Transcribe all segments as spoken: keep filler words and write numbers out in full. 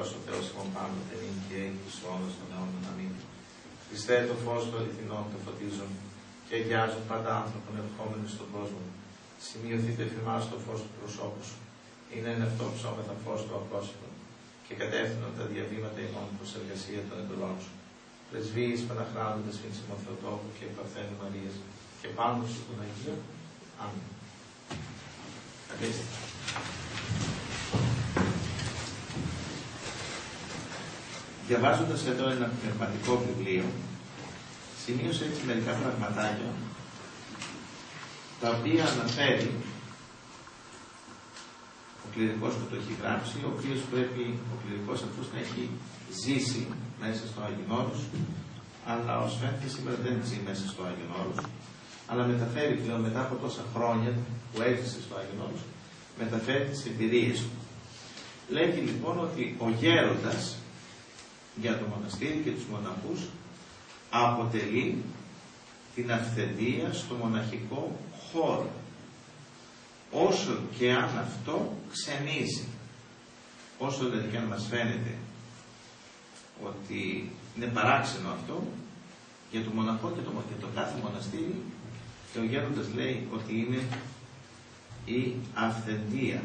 Χριστός ο Θεός ημών πάντοτε νυν και έει τους αιώνας των αιώνων. Αμήν. Χριστέ το φως του αληθινών το φωτίζουν και αγιάζουν πάντα άνθρωπον ερχόμενοι στον κόσμο. Σημειωθείτε εφημάς το φως του προσώπου σου. Είναι εν αυτό ψώμεθα φως του απρόσιτον και κατεύθυνον τα διαβήματα ημών προς εργασία των εντολών σου. Πρεσβείες Παναχράντοντες Φινσιμον Θεοτόκου και Παρθένου Μαρίας και πάνω σου των Αγίων. Αμήν. Καθίστε. Διαβάζοντας εδώ ένα πνευματικό βιβλίο, σημείωσε έτσι μερικά πραγματάκια τα οποία αναφέρει ο κληρικός που το έχει γράψει, ο οποίος πρέπει ο κληρικός αυτός να έχει ζήσει μέσα στο Άγιον Όρος, αλλά ως φαίνεται σήμερα δεν ζει μέσα στο Άγιον Όρος, αλλά μεταφέρει πλέον μετά από τόσα χρόνια που έζησε στο Άγιον Όρος, μεταφέρει τις εμπειρίες του. Λέγει λοιπόν ότι ο γέροντας για το μοναστήρι και τους μοναχούς αποτελεί την αυθεντία στο μοναχικό χώρο, όσο και αν αυτό ξενίζει, όσο δηλαδή και αν μας φαίνεται ότι είναι παράξενο αυτό, για το μοναχό και το, και το κάθε μοναστήρι, και ο γέροντας λέει ότι είναι η αυθεντία.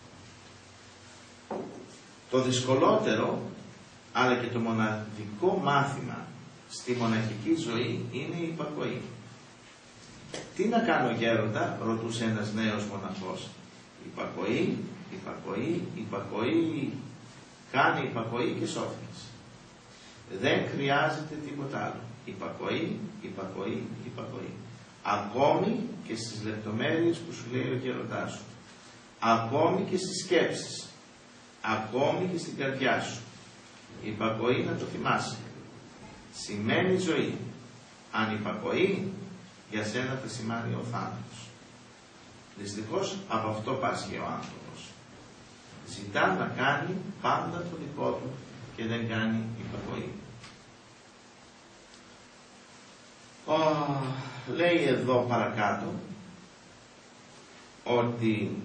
Το δυσκολότερο αλλά και το μοναδικό μάθημα στη μοναχική ζωή είναι η υπακοή. Τι να κάνω γέροντα, ρωτούσε ένας νέος μοναχός. Υπακοή, υπακοή, υπακοή, κάνει υπακοή και σώθηκες. Δεν χρειάζεται τίποτα άλλο. Υπακοή, υπακοή, υπακοή. Ακόμη και στις λεπτομέρειες που σου λέει ο γέροντάς σου. Ακόμη και στις σκέψεις. Ακόμη και στην καρδιά σου. Υπακοή, να το θυμάσαι, σημαίνει ζωή. Αν υπακοή, για σένα θα σημαίνει ο θάνατος. Δυστυχώς από αυτό πάσχει ο άνθρωπος. Ζητά να κάνει πάντα το δικό του και δεν κάνει υπακοή. Ο, λέει εδώ παρακάτω ότι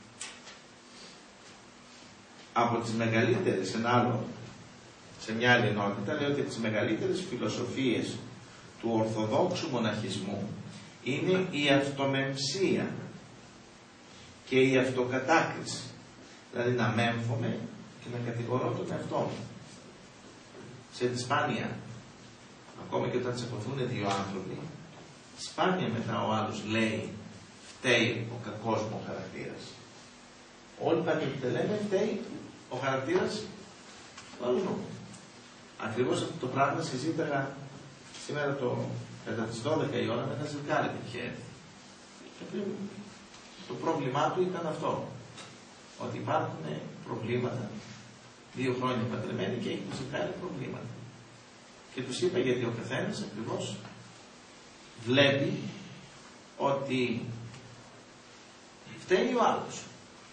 από τις μεγαλύτερες, ένα άλλο, σε μια άλλη ενότητα, λέει ότι τις μεγαλύτερες φιλοσοφίες του Ορθοδόξου μοναχισμού είναι η αυτομεμψία και η αυτοκατάκριση. Δηλαδή να μέμφομαι και να κατηγορώ τον εαυτό μου. Σε σπάνια, ακόμα και όταν τσακωθούν δύο άνθρωποι, σπάνια μετά ο άλλος λέει φταίει ο κακός μου ο χαρακτήρας. Όλοι πάνε και λέμε φταίει ο χαρακτήρας του άλλου. Ακριβώς αυτό το πράγμα συζήταγα σήμερα το, κατά τις δώδεκα η ώρα με ένα ζευγάρι που είχε έρθει. Και το πρόβλημά του ήταν αυτό. Ότι υπάρχουν προβλήματα, δύο χρόνια παντρεμένοι και έχει το ζευγάρι προβλήματα. Και τους είπα γιατί ο καθένας ακριβώς βλέπει ότι φταίει ο άλλος.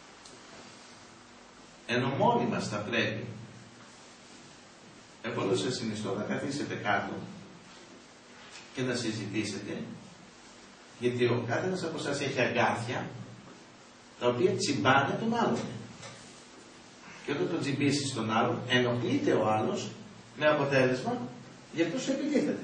Ενώ μόνοι μας θα πρέπει, εγώ σας συνιστώ να καθίσετε κάτω και να συζητήσετε, γιατί ο καθένας από εσάς έχει αγκάθια τα οποία τσιμπάνε τον άλλον. Και όταν τον τσιμπήσεις τον άλλον, ενοχλείται ο άλλος με αποτέλεσμα για αυτό σου επιτίθεται.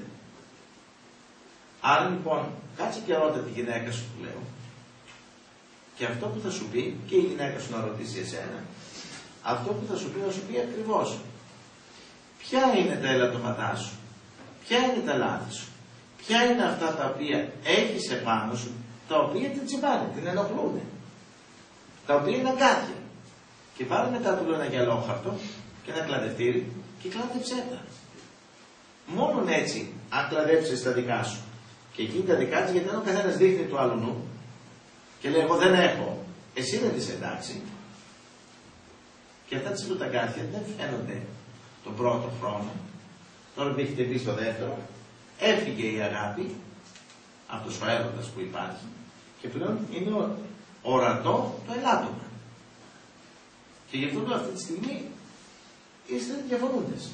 Άρα λοιπόν, κάτσε και ρώτα τη γυναίκα σου που λέω, και αυτό που θα σου πει, και η γυναίκα σου να ρωτήσει εσένα, αυτό που θα σου πει να σου πει ακριβώς. Ποια είναι τα ελαττωματά σου, ποια είναι τα λάθη σου, ποια είναι αυτά τα οποία έχεις επάνω σου, τα οποία την τσιμπάνε, την ενοχλούν, τα οποία είναι αγκάθια. Και πάρε μετά του λέω ένα γυαλόχαρτο και ένα κλαδευτήρι και κλάδεψέ τα. Μόνον έτσι, αν κλαδέψεις τα δικά σου και εκείνη τα δικά της, γιατί αν ο καθένας δείχνει του άλλου νου και λέει εγώ δεν έχω, εσύ δεν της εντάξει, και αυτά τις λουταγκάθια δεν φαίνονται τον πρώτο χρόνο, τώρα που έχετε μπει στο δεύτερο, έφυγε η αγάπη, αυτός ο έρωτας που υπάρχει, και πλέον είναι ορατό το ελάττωμα. Και γι' αυτό αυτή τη στιγμή είστε διαφωνούντες.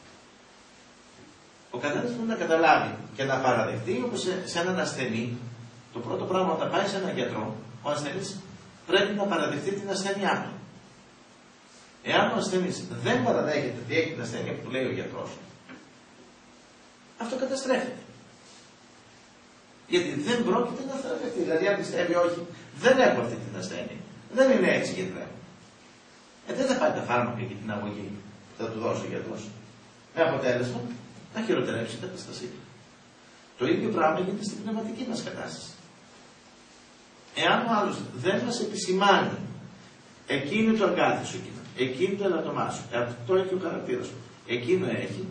Ο καθένας πρέπει να καταλάβει και να παραδεχτεί, όπως σε, σε έναν ασθενή, το πρώτο πράγμα όταν πάει σε έναν γιατρό, ο ασθενής πρέπει να παραδεχτεί την ασθένειά του. Εάν ο ασθενής δεν παραδέχεται ότι έχει την ασθένεια που του λέει ο γιατρός, αυτό καταστρέφεται. Γιατί δεν πρόκειται να θεραπευτεί. Δηλαδή, αν πιστεύει, όχι, δεν έχω αυτή την ασθένεια. Δεν είναι έτσι, γιατρέ. Ε, δεν θα πάει τα φάρμακα και την αγωγή που θα του δώσει ο γιατρός. Με αποτέλεσμα να χειροτερέψει η κατάστασή του. Το ίδιο πράγμα γίνεται στην πνευματική μας κατάσταση. Εάν ο άλλος δεν μας επισημάνει, εκείνο το αγκάθι σου, εκείνο το ελαττωμά σου, αυτό έχει ο χαρακτήρας σου, εκείνο έχει,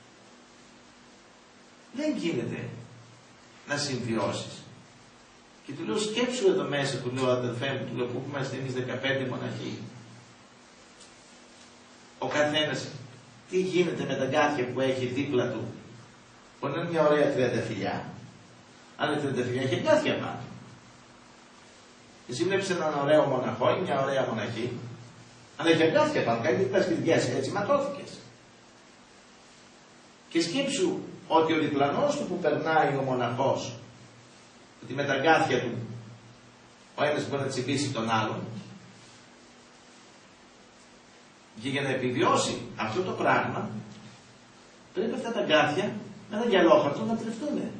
δεν γίνεται να συμβιώσεις. Και του λέω, σκέψου εδώ μέσα, του λέω, αδελφέ μου, του λέω, που είμαστε εμείς δεκαπέντε μοναχοί. Ο καθένας, τι γίνεται με τα αγκάθια που έχει δίπλα του. Μπορεί να είναι μια ωραία τριανταφυλλιά. Αν είναι τριανταφυλλιά, έχει αγκάθια πάνω. Εσύ βλέπεις έναν ωραίο μοναχό ή μια ωραία μοναχή, αλλά έχει αγκάθια πάνω, κάνει τις πασχυριές, έτσι ματώθηκες. Και σκέψου ότι ο διπλανός του που περνάει ο μοναχός, ότι με τα αγκάθια του ο ένας μπορεί να τσιμπήσει τον άλλον, και για να επιβιώσει αυτό το πράγμα πρέπει αυτά τα αγκάθια με ένα γυαλόχαρτο να τριφτούν.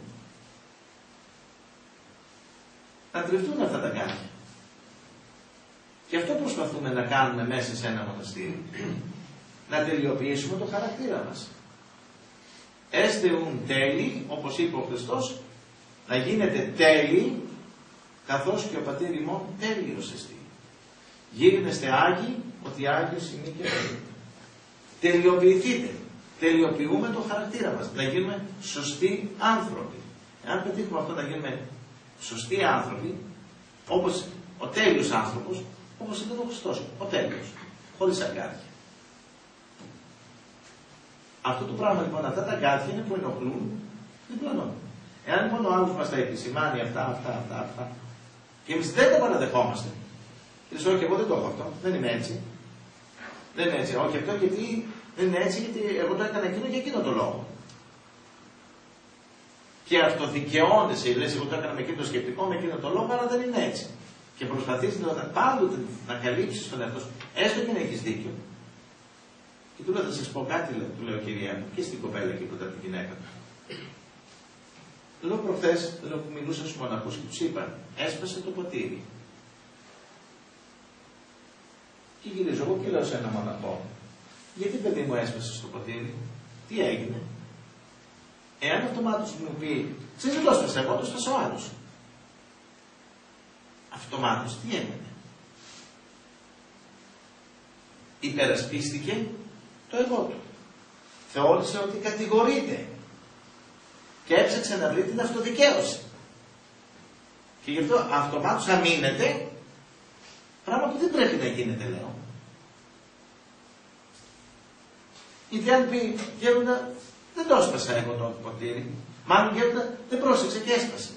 Να τριφτούν αυτά τα αγκάθια. Και αυτό προσπαθούμε να κάνουμε μέσα σε ένα μοναστήρι. Να τελειοποιήσουμε το χαρακτήρα μας. Έστε ουν τέλει, όπως είπε ο Χριστός, να γίνετε τέλειοι, καθώς και ο πατήρ ημών τέλειος εστί. Γίνεστε Άγιοι, ότι Άγιος είναι και Άγιος. Τελειοποιηθείτε. Τελειοποιούμε το χαρακτήρα μας. Να γίνουμε σωστοί άνθρωποι. Εάν πετύχουμε αυτό να γίνουμε σωστοί άνθρωποι, όπως ο τέλειος άνθρωπος, όπως ήταν ο Χριστός, ο τέλειος, χωρίς αγκάθια. Αυτό το πράγμα λοιπόν, αυτά τα αγκάθια είναι που ενοχλούν διπλανόν. Εάν λοιπόν ο άλλος μας τα επισημάνει αυτά, αυτά, αυτά, αυτά, και εμείς δεν τα παραδεχόμαστε, και λες, όχι, εγώ δεν το έχω αυτό, δεν είμαι έτσι. Δεν είναι έτσι, όχι αυτό γιατί δεν είναι έτσι, γιατί εγώ το έκανα εκείνο για εκείνο το λόγο. Και αυτοδικαιώνεσαι, λες, εγώ το έκανα με εκείνο το σκεπτικό, με εκείνο το λόγο, αλλά δεν είναι έτσι. Και προσπαθείς πάντοτε να καλύψεις τον εαυτό σου, έστω και να έχεις δίκιο. Και του λέω, θα σας πω κάτι, του λέω, κυρία μου, και στην κοπέλα και ποτέ την γυναίκα του. Λέω προχθές, λέω που μιλούσα στους μοναχούς και τους είπα, έσπασε το ποτήρι. Και γυρίζω εγώ και λέω σε ένα μοναχό, γιατί παιδί μου έσπασε στο ποτήρι, τι έγινε. Εάν αυτομάτως μου πει, ξέρεις δεν το έσπασα εγώ, το έσπασα ο άλλος. Αυτομάτως τι έγινε. Υπερασπίστηκε το εγώ του. Θεώρησε ότι κατηγορείται. Και έψαξε να βρει την αυτοδικαίωση. Και γι' αυτό αυτομάτως αμήνεται, πράγμα που δεν πρέπει να γίνεται, λέω. Γιατί αν πει, γέροντα, δεν το έσπασα εγώ το ποτήρι. Μάλλον γέροντα, δεν πρόσεξε και έσπασε.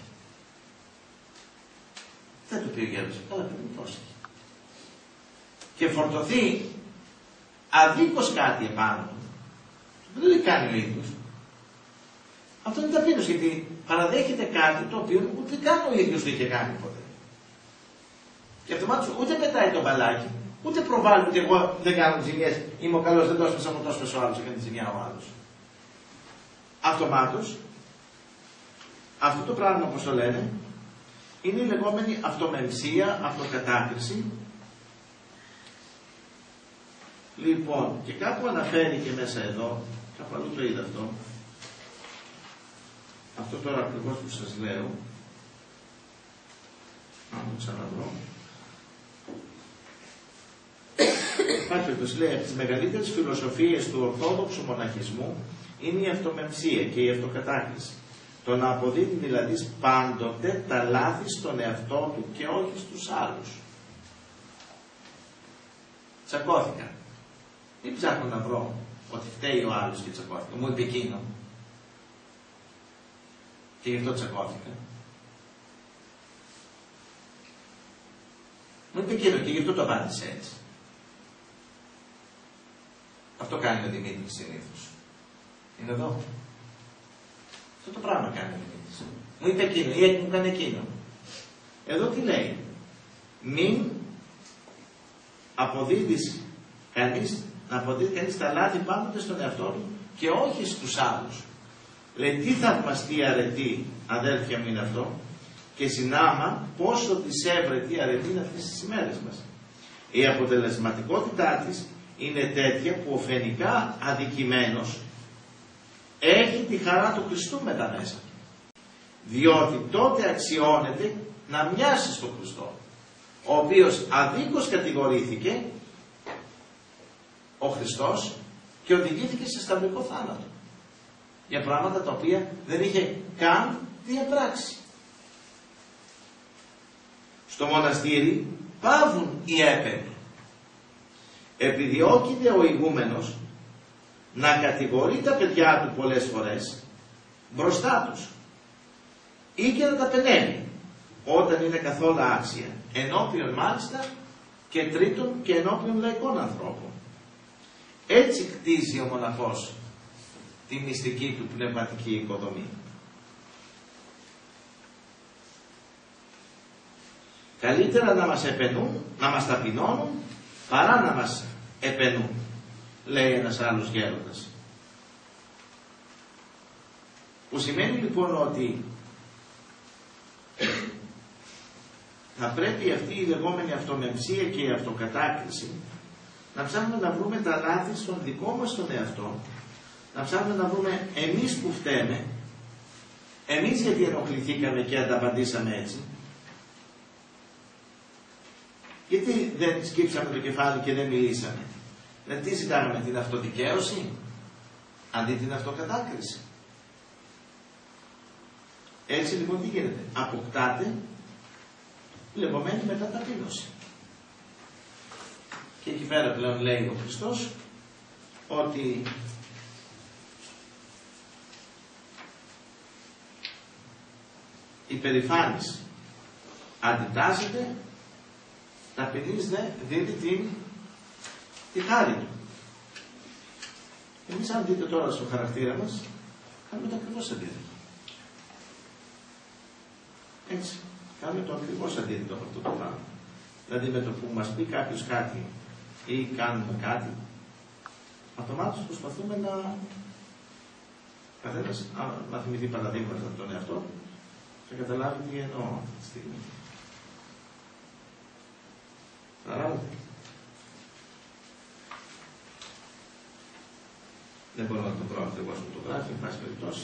Δεν του πει ο γέροντας, καλά πρέπει να πρόσεχε. Και φορτωθεί αδίκως κάτι επάνω του, δεν το κάνει ο ίδιος. Αυτό είναι ταπείνος, γιατί παραδέχεται κάτι το οποίο ούτε καν ο ίδιος δεν είχε κάνει ποτέ. Και αυτομάτως ούτε πετάει το μπαλάκι, ούτε προβάλλει ότι εγώ δεν κάνω ζημιές, είμαι ο καλός, δεν το έσπασα, μου το έσπασε ο άλλος, έκανε τη ζημιά ο άλλος. Αυτομάτως, αυτό το πράγμα, όπως το λένε, είναι η λεγόμενη αυτομεμψία, αυτοκατάκριση. Λοιπόν, και κάπου αναφέρει και μέσα εδώ, κάπου αλλού το είδα αυτό, αυτό τώρα ακριβώς που σας λέω, να το ξαναδώ. Υπάρχει λέει, από τις μεγαλύτερες φιλοσοφίες του ορθόδοξου μοναχισμού είναι η αυτομεμψία και η αυτοκατάκριση. Το να αποδίδει δηλαδή πάντοτε τα λάθη στον εαυτό του και όχι στους άλλους. Τσακώθηκα. Μην ψάχνω να βρω ότι φταίει ο άλλος και τσακώθηκα. Μου είπε εκείνο. Και γι' αυτό τσακώθηκα. Μου είπε εκείνο και γι' αυτό το απάντησε έτσι. Αυτό κάνει ο Δημήτρης συνήθως. Είναι εδώ. Αυτό το πράγμα κάνει ο Δημήτρης. Μου είπε εκείνο ή μου έκανε εκείνο. Εδώ τι λέει. Μην αποδίδεις κανείς, να αποτείει κανείς τα λάθη πάντοτε στον εαυτό του και όχι στους άλλους. Λέει, τι θαυμαστή αρετή, αδέλφια μου, είναι αυτό, και συνάμα πόσο της έβρετη αρετή είναι αυτές τις ημέρες μας. Η αποτελεσματικότητά της είναι τέτοια που ο φαινικά αδικημένος έχει τη χαρά του Χριστού με τα μέσα. Διότι τότε αξιώνεται να μοιάσει στον Χριστό, ο οποίος αδίκως κατηγορήθηκε ο Χριστός και οδηγήθηκε σε σταυρικό θάνατο για πράγματα τα οποία δεν είχε καν διαπράξει. Στο μοναστήρι πάβουν οι έπαινοι. Επιδιώκεται ο ηγούμενος να κατηγορεί τα παιδιά του πολλές φορές μπροστά τους ή και να τα πενεύει όταν είναι καθόλου άξια, ενώπιον μάλιστα και τρίτον και ενώπιον λαϊκών ανθρώπων. Έτσι χτίζει ο μοναχός τη μυστική του πνευματική οικοδομή. Καλύτερα να μας επενούν, να μας ταπεινώνουν, παρά να μας επενούν, λέει ένας άλλος γέροντας. Που σημαίνει λοιπόν ότι θα πρέπει αυτή η λεγόμενη αυτομεμψία και η αυτοκατάκριση να ψάχνουμε να βρούμε τα λάθη στον δικό μας τον εαυτό, να ψάχνουμε να βρούμε εμείς που φταίμε, εμείς γιατί ενοχληθήκαμε και ανταπαντήσαμε έτσι, γιατί δεν σκύψαμε το κεφάλι και δεν μιλήσαμε. Δηλαδή τι ζητάμε, την αυτοδικαίωση αντί την αυτοκατάκριση. Έτσι λοιπόν τι γίνεται, αποκτάται λεγόμενη μεταταπείνωση. Και εκεί πέρα πλέον λέει ο Χριστός ότι η περηφάνης αντιτάσσεται, ταπεινής δε δίνει την, τη χάρη του. Εμείς αν δείτε τώρα στο χαρακτήρα μας, κάνουμε το ακριβώς αντίθετο. Έτσι, κάνουμε το ακριβώς αντίθετο από αυτό το πράγμα. Δηλαδή με το που μας πει κάποιος κάτι ή κάνουμε κάτι, αυτομάτως προσπαθούμε να καθένας να θυμηθεί παραδείγματα από τον εαυτό και καταλάβει τι εννοώ αυτή τη στιγμή. Παράδειγμα. Δεν μπορώ να το βρω ακριβώς που το γράφει, εν πάση περιπτώσει.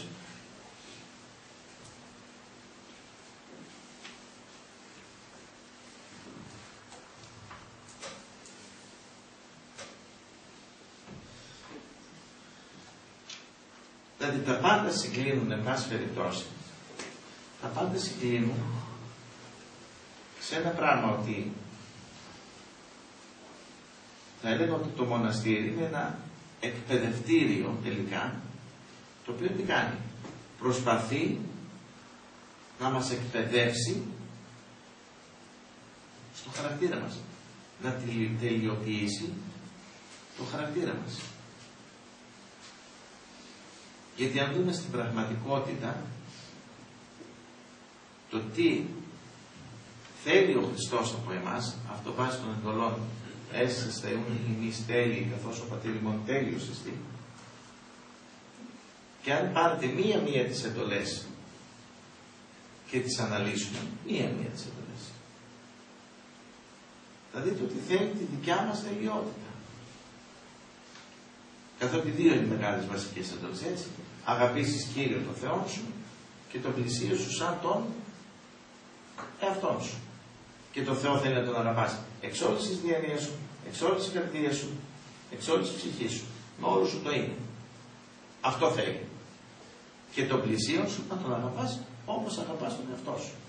Δηλαδή τα πάντα συγκλίνουν, εν πάση περιπτώσει. Τα πάντα συγκλίνουν σε ένα πράγμα, ότι θα έλεγα ότι το μοναστήρι είναι ένα εκπαιδευτήριο τελικά, το οποίο τι κάνει, προσπαθεί να μας εκπαιδεύσει στο χαρακτήρα μας, να τελειοποιήσει το χαρακτήρα μας. Γιατί αν δούμε στην πραγματικότητα το τι θέλει ο Χριστός από εμάς, αυτό βάζει των εντολών, έσαι θεούν ημείς τέλειοι, καθώς ο πατήρ ημών τέλειος εστί. Και αν πάρετε μία-μία τις εντολές και τις αναλύσουμε, μία-μία τις εντολές, θα δείτε ότι θέλει τη δικιά μας τελειότητα. Καθότι δύο είναι μεγάλες βασικές εντολές, έτσι. Αγαπήσεις Κύριο τον Θεό σου και τον πλησίο σου σαν τον εαυτόν σου. Και τον Θεό θέλει να τον αγαπάς εξ όλης της διανοίας σου, εξ όλης της καρδιάς σου, εξ όλης της ψυχής σου, με όλο σου το είναι. Αυτό θέλει. Και τον πλησίο σου να τον αγαπάς όπως αγαπάς τον εαυτό σου.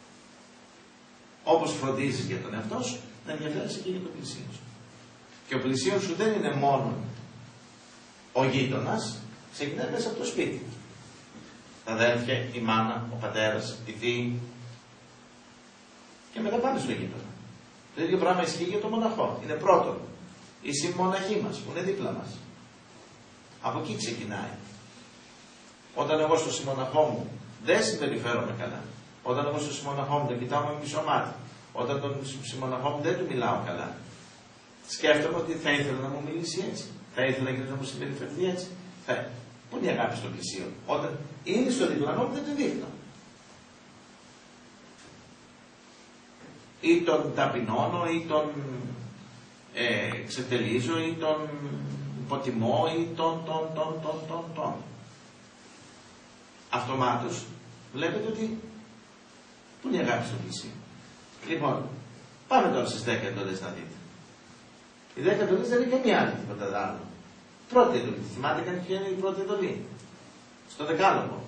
Όπως φροντίζεις για τον εαυτό σου, να ενδιαφέρεσαι και για τον πλησίο σου. Και ο πλησίος σου δεν είναι μόνο ο γείτονας, ξεκινάει μέσα από το σπίτι. Τα αδέρφια, η μάνα, ο πατέρας, η θεία, και μετά πάμε στο γείτονα. Το ίδιο πράγμα ισχύει για τον μοναχό. Είναι πρώτον η συμμοναχή μας που είναι δίπλα μας. Από εκεί ξεκινάει. Όταν εγώ στο συμμοναχό μου δεν συμπεριφέρομαι καλά, όταν εγώ στο συμμοναχό μου δεν κοιτάω με μισό μάτι, όταν τον συμμοναχό μου δεν του μιλάω καλά, Σκέφτομαι ότι θα ήθελα να μου μιλήσει έτσι. Θα ήθελα και να μου συμπεριφερθεί έτσι. Θα... Πού είναι η αγάπη στο πλησίο? Όταν είναι στο διπλανό που δεν την δείχνω. Ή τον ταπεινώνω, ή τον ε, ξετελίζω, ή τον υποτιμώ, ή τον, τον, τον, τον, τον, τον. Αυτομάτως βλέπετε ότι πού είναι η αγάπη στο πλησίο. Λοιπόν, πάμε τώρα στις δέκα εντολές να δείτε. Οι δέκα εντολές δεν είναι καμία άλλη τίποτα άλλο. Πρώτη εντολή. Θυμάται κανείς ποια είναι η πρώτη εντολή? Στο δεκάλογο.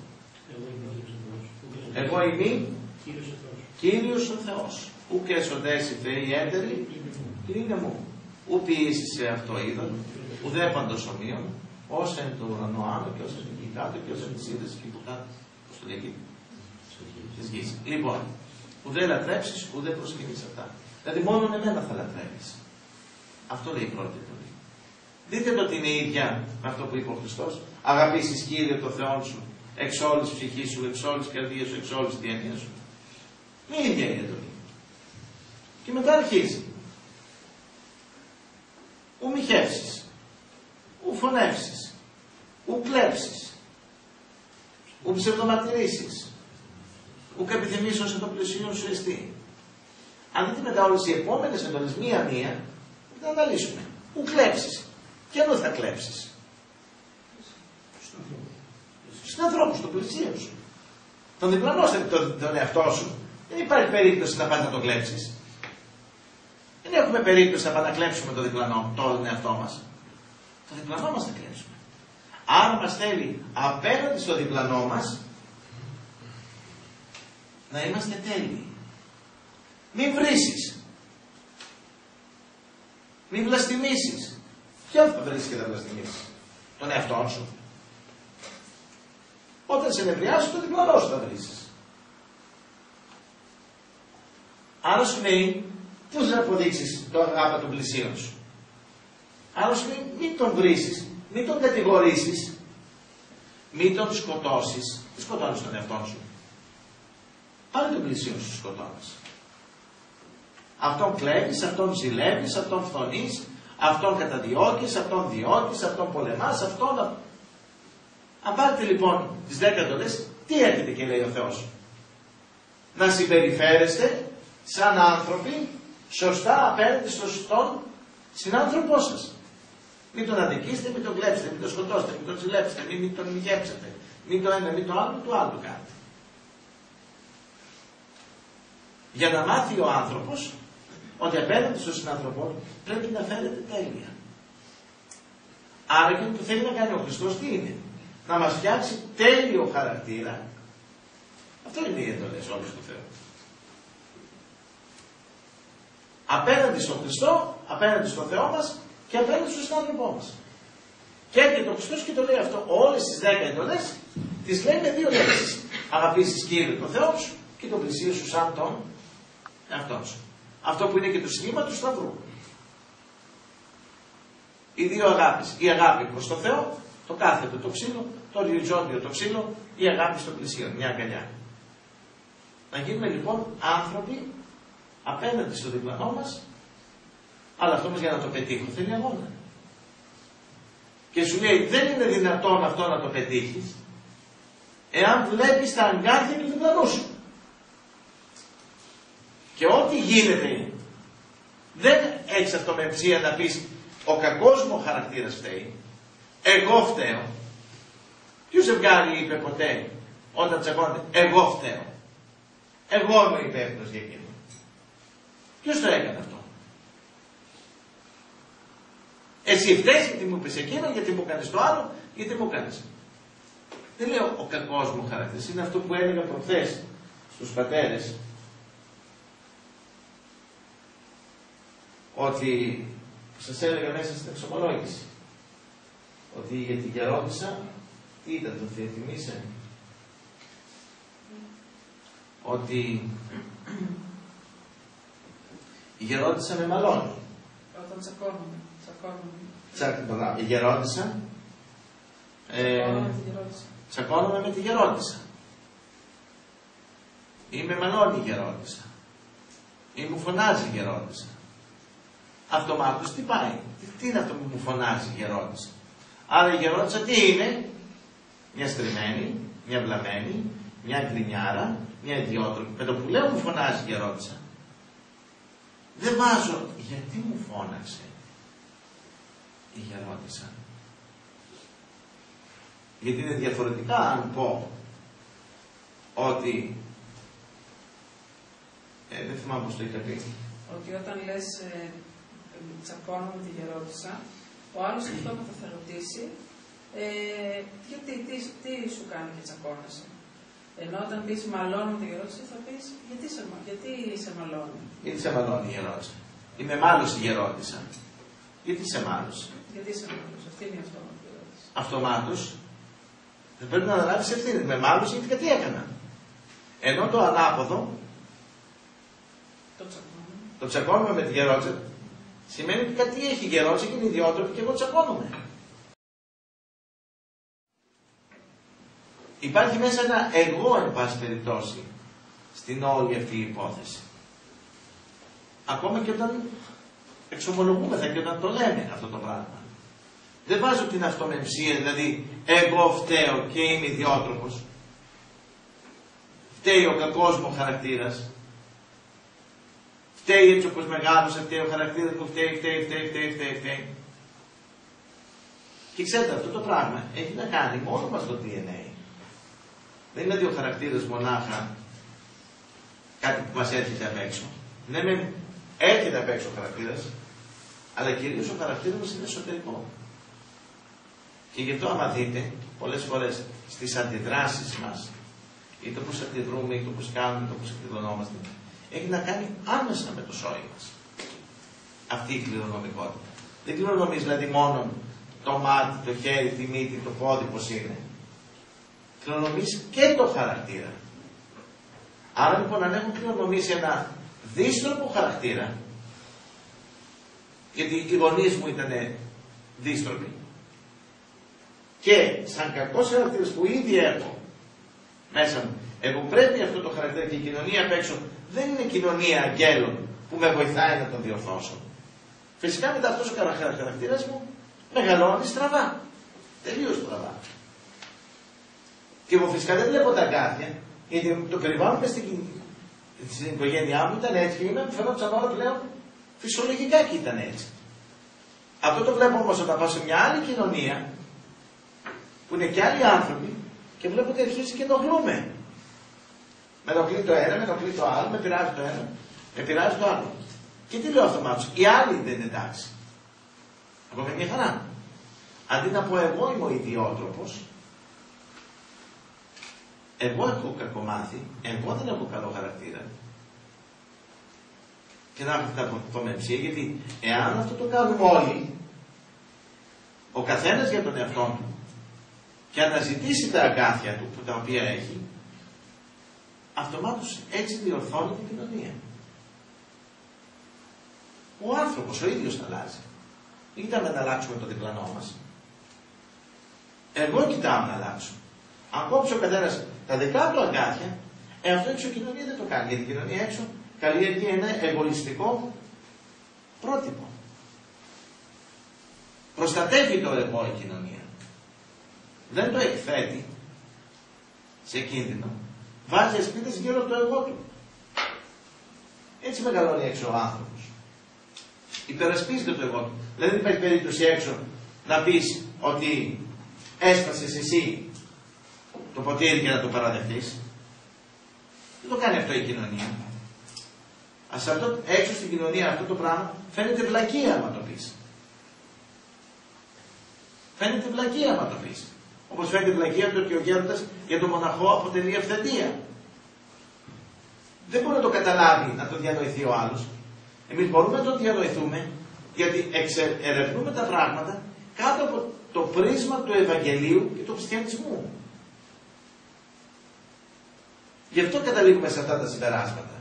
Εγώ είμαι Κύριος ο Θεός. Ουκ έσοντες οι Θεοί έτεροι, είναι μου. Ου ποιήσεις σε αυτό είδον, ουδέ παντός ομοίων, όσα είναι το ουρανό άνω και όσα είναι εκεί κάτω και όσα είναι τις είδες εκεί που κάτω. Πώς το λέει της γης. Λοιπόν, ουδέ λατρέψεις, ουδέ προσκυνείς αυτά. Δηλαδή μόνο εμένα θα λατρεύεις. Αυτό λέει η πρώτη εντολή. Δείτε το ότι είναι ίδια με αυτό που είπε ο Χριστός. Αγαπήσεις Κύριε το Θεό σου, εξ όλης ψυχής σου, εξ όλης καρδίας σου, εξ όλης τη έννοια σου. Είναι ίδια η εντολή. Και μετά αρχίζει. Ου μοιχεύσεις, ου φωνεύσεις, ου κλέψεις, ου ψευδοματηρήσεις, ου επιθυμείς όσο το πλησίον σου εστί. Αν δείτε μετά όλες οι επόμενες εντολές μία-μία, θα αναλύσουμε. Ου κλέψεις. Και ενώ θα κλέψεις? Στον ανθρώπου, στον πλησίον σου. Τον διπλανό σου, τον, τον εαυτό σου. Δεν υπάρχει περίπτωση να πας να τον κλέψεις. Δεν έχουμε περίπτωση να πάμε να κλέψουμε το διπλανό, τον εαυτό μας. Το διπλανό μας θα κλέψουμε. Αν μας θέλει απέναντι στο διπλανό μας, να είμαστε τέλειοι. Μην βρήσεις. Μην βλαστημίσεις. Ποιον θα βρίσκεις και θα βλαστημίσεις? Τον εαυτό σου. Όταν σε νευριάσεις, το διπλανό σου θα βρίσεις. Άρα σου λέει, πώς να αποδείξεις το αγάπη των πλησίων σου? Άρα σου λέει, μην τον βρίσεις, μην τον κατηγορήσεις, μην τον σκοτώσεις. Τι σκοτώνεις τον εαυτό σου? Πάλι τον πλησίον σου σκοτώνεις. Αυτόν κλέβεις, αυτόν ζηλεύεις, αυτόν φθονείς, αυτόν καταδιώκεις, αυτόν διώκεις, αυτόν πολεμάς, αυτόν... Αν πάρετε λοιπόν τις δέκα εντολές, τι έρχεται και λέει ο Θεός? Να συμπεριφέρεστε σαν άνθρωποι σωστά απέναντι στο σωστόν συνάνθρωπό σας. Μην τον αδικήσετε, μην τον κλέψετε, μην τον σκοτώσετε, μην τον ζηλέψετε, μην, μην τον μηγέψετε. Μην το ένα, μην το άλλο, το άλλο κάνετε. Για να μάθει ο άνθρωπος ότι απέναντι στον συνάνθρωπό πρέπει να φέρεται τέλεια. Άρα και που θέλει να κάνει ο Χριστός τι είναι? Να μας φτιάξει τέλειο χαρακτήρα. Αυτό είναι οι εντολές όλες του Θεού. Απέναντι στον Χριστό, απέναντι στον Θεό μας και απέναντι στον συνάνθρωπό μας. Και έρχεται ο Χριστός και το λέει αυτό. Όλες τις δέκα εντολές τις λέει με δύο λέξεις. Αγαπήσεις Κύριε τον Θεό σου και τον πλησίο σου σαν τον εαυτό σου. Αυτό που είναι και το σχήμα του Σταυρού. Οι δύο αγάπης. Η αγάπη προς τον Θεό, το κάθετο το ξύλο, το οριζόντιο το ξύλο, η αγάπη στο πλησίο, μια αγκαλιά. Να γίνουμε λοιπόν άνθρωποι απέναντι στο διπλανό μας, αλλά αυτό όμως για να το πετύχω θέλει αγώνα. Και σου λέει δεν είναι δυνατόν αυτό να το πετύχεις εάν βλέπεις τα αγκάθια του διπλανού σου. Και ό,τι γίνεται δεν έχεις αυτομεψία να πεις ο κακός μου χαρακτήρας φταίει, εγώ φταίω. Ποιο ζευγάρι είπε ποτέ όταν τσακώνεται εγώ φταίω, εγώ είμαι υπεύθυνος για εκείνο? Ποιος το έκανε αυτό? Εσύ φταίς γιατί μου είπες εκείνο, γιατί μου κάνεις το άλλο, γιατί μου κάνεις. Δεν λέω ο κακός μου χαρακτήρας, είναι αυτό που έλεγα προχθές στους πατέρες, ότι σας έλεγα μέσα στην εξομολόγηση ότι για την γερόντισσα τι ήταν το θυμίσαι? Ότι η γερόντισσα με μαλώνει. Όταν τσακώνουμε. Τσακώνουμε. Η γερόντισσα ε, τσακώνουμε με τη γερόντισσα. Ή με μαλώνει η γερόντισσα. Ή μου φωνάζει η γερόντισσα. αυτομάτως τι πάει. Τι, τι είναι αυτό που μου φωνάζει η γερόντισσα. Άρα η γερόντισσα τι είναι? Μια στριμμένη, μια βλαμμένη, μια γκρινιάρα, μια ιδιότροπη. Με το που λέω μου φωνάζει η γερόντισσα. Δεν βάζω γιατί μου φώναξε η γερόντισσα. Γιατί είναι διαφορετικά αν πω ότι ε, δεν θυμάμαι πώς το είχα πει. Ότι όταν λες ε, τσακώνω με τη γερόντισσα, ο άλλος αυτόματα θα ρωτήσει ε, γιατί, τι, τι σου κάνει και τσακώνεσαι. Ενώ όταν πεις μαλώνω με τη γερόντισσα θα πεις γιατί σε, γιατί σε μαλώνει. Γιατί σε μαλώνει η γερόντισσα. Είμαι μάλωση η γερόντισσα. Γιατί σε μάλωσε. Γιατί σε μάλωσε. Αυτή είναι η αυτόματη ερώτηση. Αυτομάτως δεν πρέπει να αναλάβεις ευθύνη. Με μάλωσε γιατί κάτι έκανα. Ενώ το ανάποδο, το τσακώνουμε. Το τσακώνουμε με τη γερόντισσα σημαίνει ότι κάτι έχει η γερόντισσα και είναι ιδιότροπη και εγώ τσακώνομαι. Υπάρχει μέσα ένα εγώ, εν πάση περιπτώσει, στην όλη αυτή η υπόθεση. Ακόμα και όταν εξομολογούμεθα και όταν το λέμε αυτό το πράγμα. Δεν βάζω την αυτομεμψία, δηλαδή εγώ φταίω και είμαι ιδιότροπος. Φταίει ο κακός μου χαρακτήρας. Φταίει έτσι όπως μεγάλωσα, φταίει ο χαρακτήρας μου, φταίει, φταίει, φταίει, φταίει, φταίει, φταίει. Και ξέρετε, αυτό το πράγμα έχει να κάνει μόνο μας το ντι εν έι. Δεν είναι ότι ο χαρακτήρας μονάχα κάτι που μας έρχεται απ' έξω. Ναι, με έρχεται απ' έξω ο χαρακτήρας, αλλά κυρίως ο χαρακτήρας μας είναι εσωτερικό. Και γι' αυτό άμα δείτε, πολλές φορές στις αντιδράσεις μας, ή το πώς αντιδρούμε, ή το πώς κάνουμε, ή το πώς εκδηλωνόμαστε, έχει να κάνει άμεσα με το σώμα μας. Αυτή η κληρονομικότητα. Δεν κληρονομείς δηλαδή μόνο το μάτι, το χέρι, τη μύτη, το πόδι πώς είναι. Κληρονομείς και το χαρακτήρα. Άρα λοιπόν αν έχω κληρονομήσει ένα δύστροπο χαρακτήρα, γιατί οι γονείς μου ήταν δύστροποι, και σαν κακός χαρακτήρας που ήδη έχω μέσα μου, εγώ πρέπει αυτό το χαρακτήρα και η κοινωνία απ' έξω δεν είναι κοινωνία αγγέλων που με βοηθάει να τον διορθώσω. Φυσικά μετά αυτός ο χαρακτήρας μου μεγαλώνει στραβά. Τελείως στραβά. Και εγώ φυσικά δεν βλέπω τα αγκάθια, γιατί το περιβάλλον με στην, στην οικογένειά μου ήταν έτσι και είμαι φαινόταν όλα πλέον φυσιολογικά και ήταν έτσι. Αυτό το βλέπω όμως όταν πάω σε μια άλλη κοινωνία, που είναι και άλλοι άνθρωποι, και βλέπω ότι αρχίζει και ενοχλούμε. Με ενοχλεί το ένα, με ενοχλεί το άλλο, με πειράζει το ένα, με πειράζει το άλλο. Και τι λέω αυτομάτως, οι άλλοι δεν είναι εντάξει. Από με μια χαρά. Αντί να πω εγώ είμαι ο ιδιότροπος, εγώ έχω κακομάθει, εγώ δεν έχω καλό χαρακτήρα. Και να έχω την αυτομεμψία, γιατί εάν αυτό το κάνουμε όλοι, ο καθένας για τον εαυτό του, και αναζητήσει τα αγκάθια του, τα οποία έχει, αυτομάτως έτσι διορθώνει την κοινωνία. Ο άνθρωπος ο ίδιος θα αλλάζει. Μην κοιτάμε να αλλάξουμε το διπλανό μας. Εγώ κοιτάω να αλλάξω. Αν κόψει ο καθένας τα δικά του αγκάθια, ε, αυτό έξω η κοινωνία δεν το κάνει. Γιατί η κοινωνία έξω καλλιεργεί ένα εγωιστικό πρότυπο. Προστατεύει το εγώ η κοινωνία. Δεν το εκθέτει σε κίνδυνο. Βάζει ασπίδες γύρω από το εγώ του. Έτσι μεγαλώνει έξω ο άνθρωπος. Υπερασπίζεται το εγώ του. Δεν υπάρχει περίπτωση έξω να πεις ότι έσπασες εσύ το ποτήρι και να το παραδεχτείς. Δεν το κάνει αυτό η κοινωνία. Ας αυτό, έξω στην κοινωνία αυτό το πράγμα φαίνεται βλακεία άμα το πεις. Φαίνεται βλακεία άμα το πεις. Όπως φαίνεται βλακεία το ότι ο γέροντας για τον μοναχό αποτελεί αυθεντία. Δεν μπορεί να το καταλάβει, να το διανοηθεί ο άλλος. Εμείς μπορούμε να το διανοηθούμε, γιατί εξερευνούμε τα πράγματα κάτω από το πρίσμα του Ευαγγελίου και του χριστιανισμού. Γι' αυτό καταλήγουμε σε αυτά τα συμπεράσματα.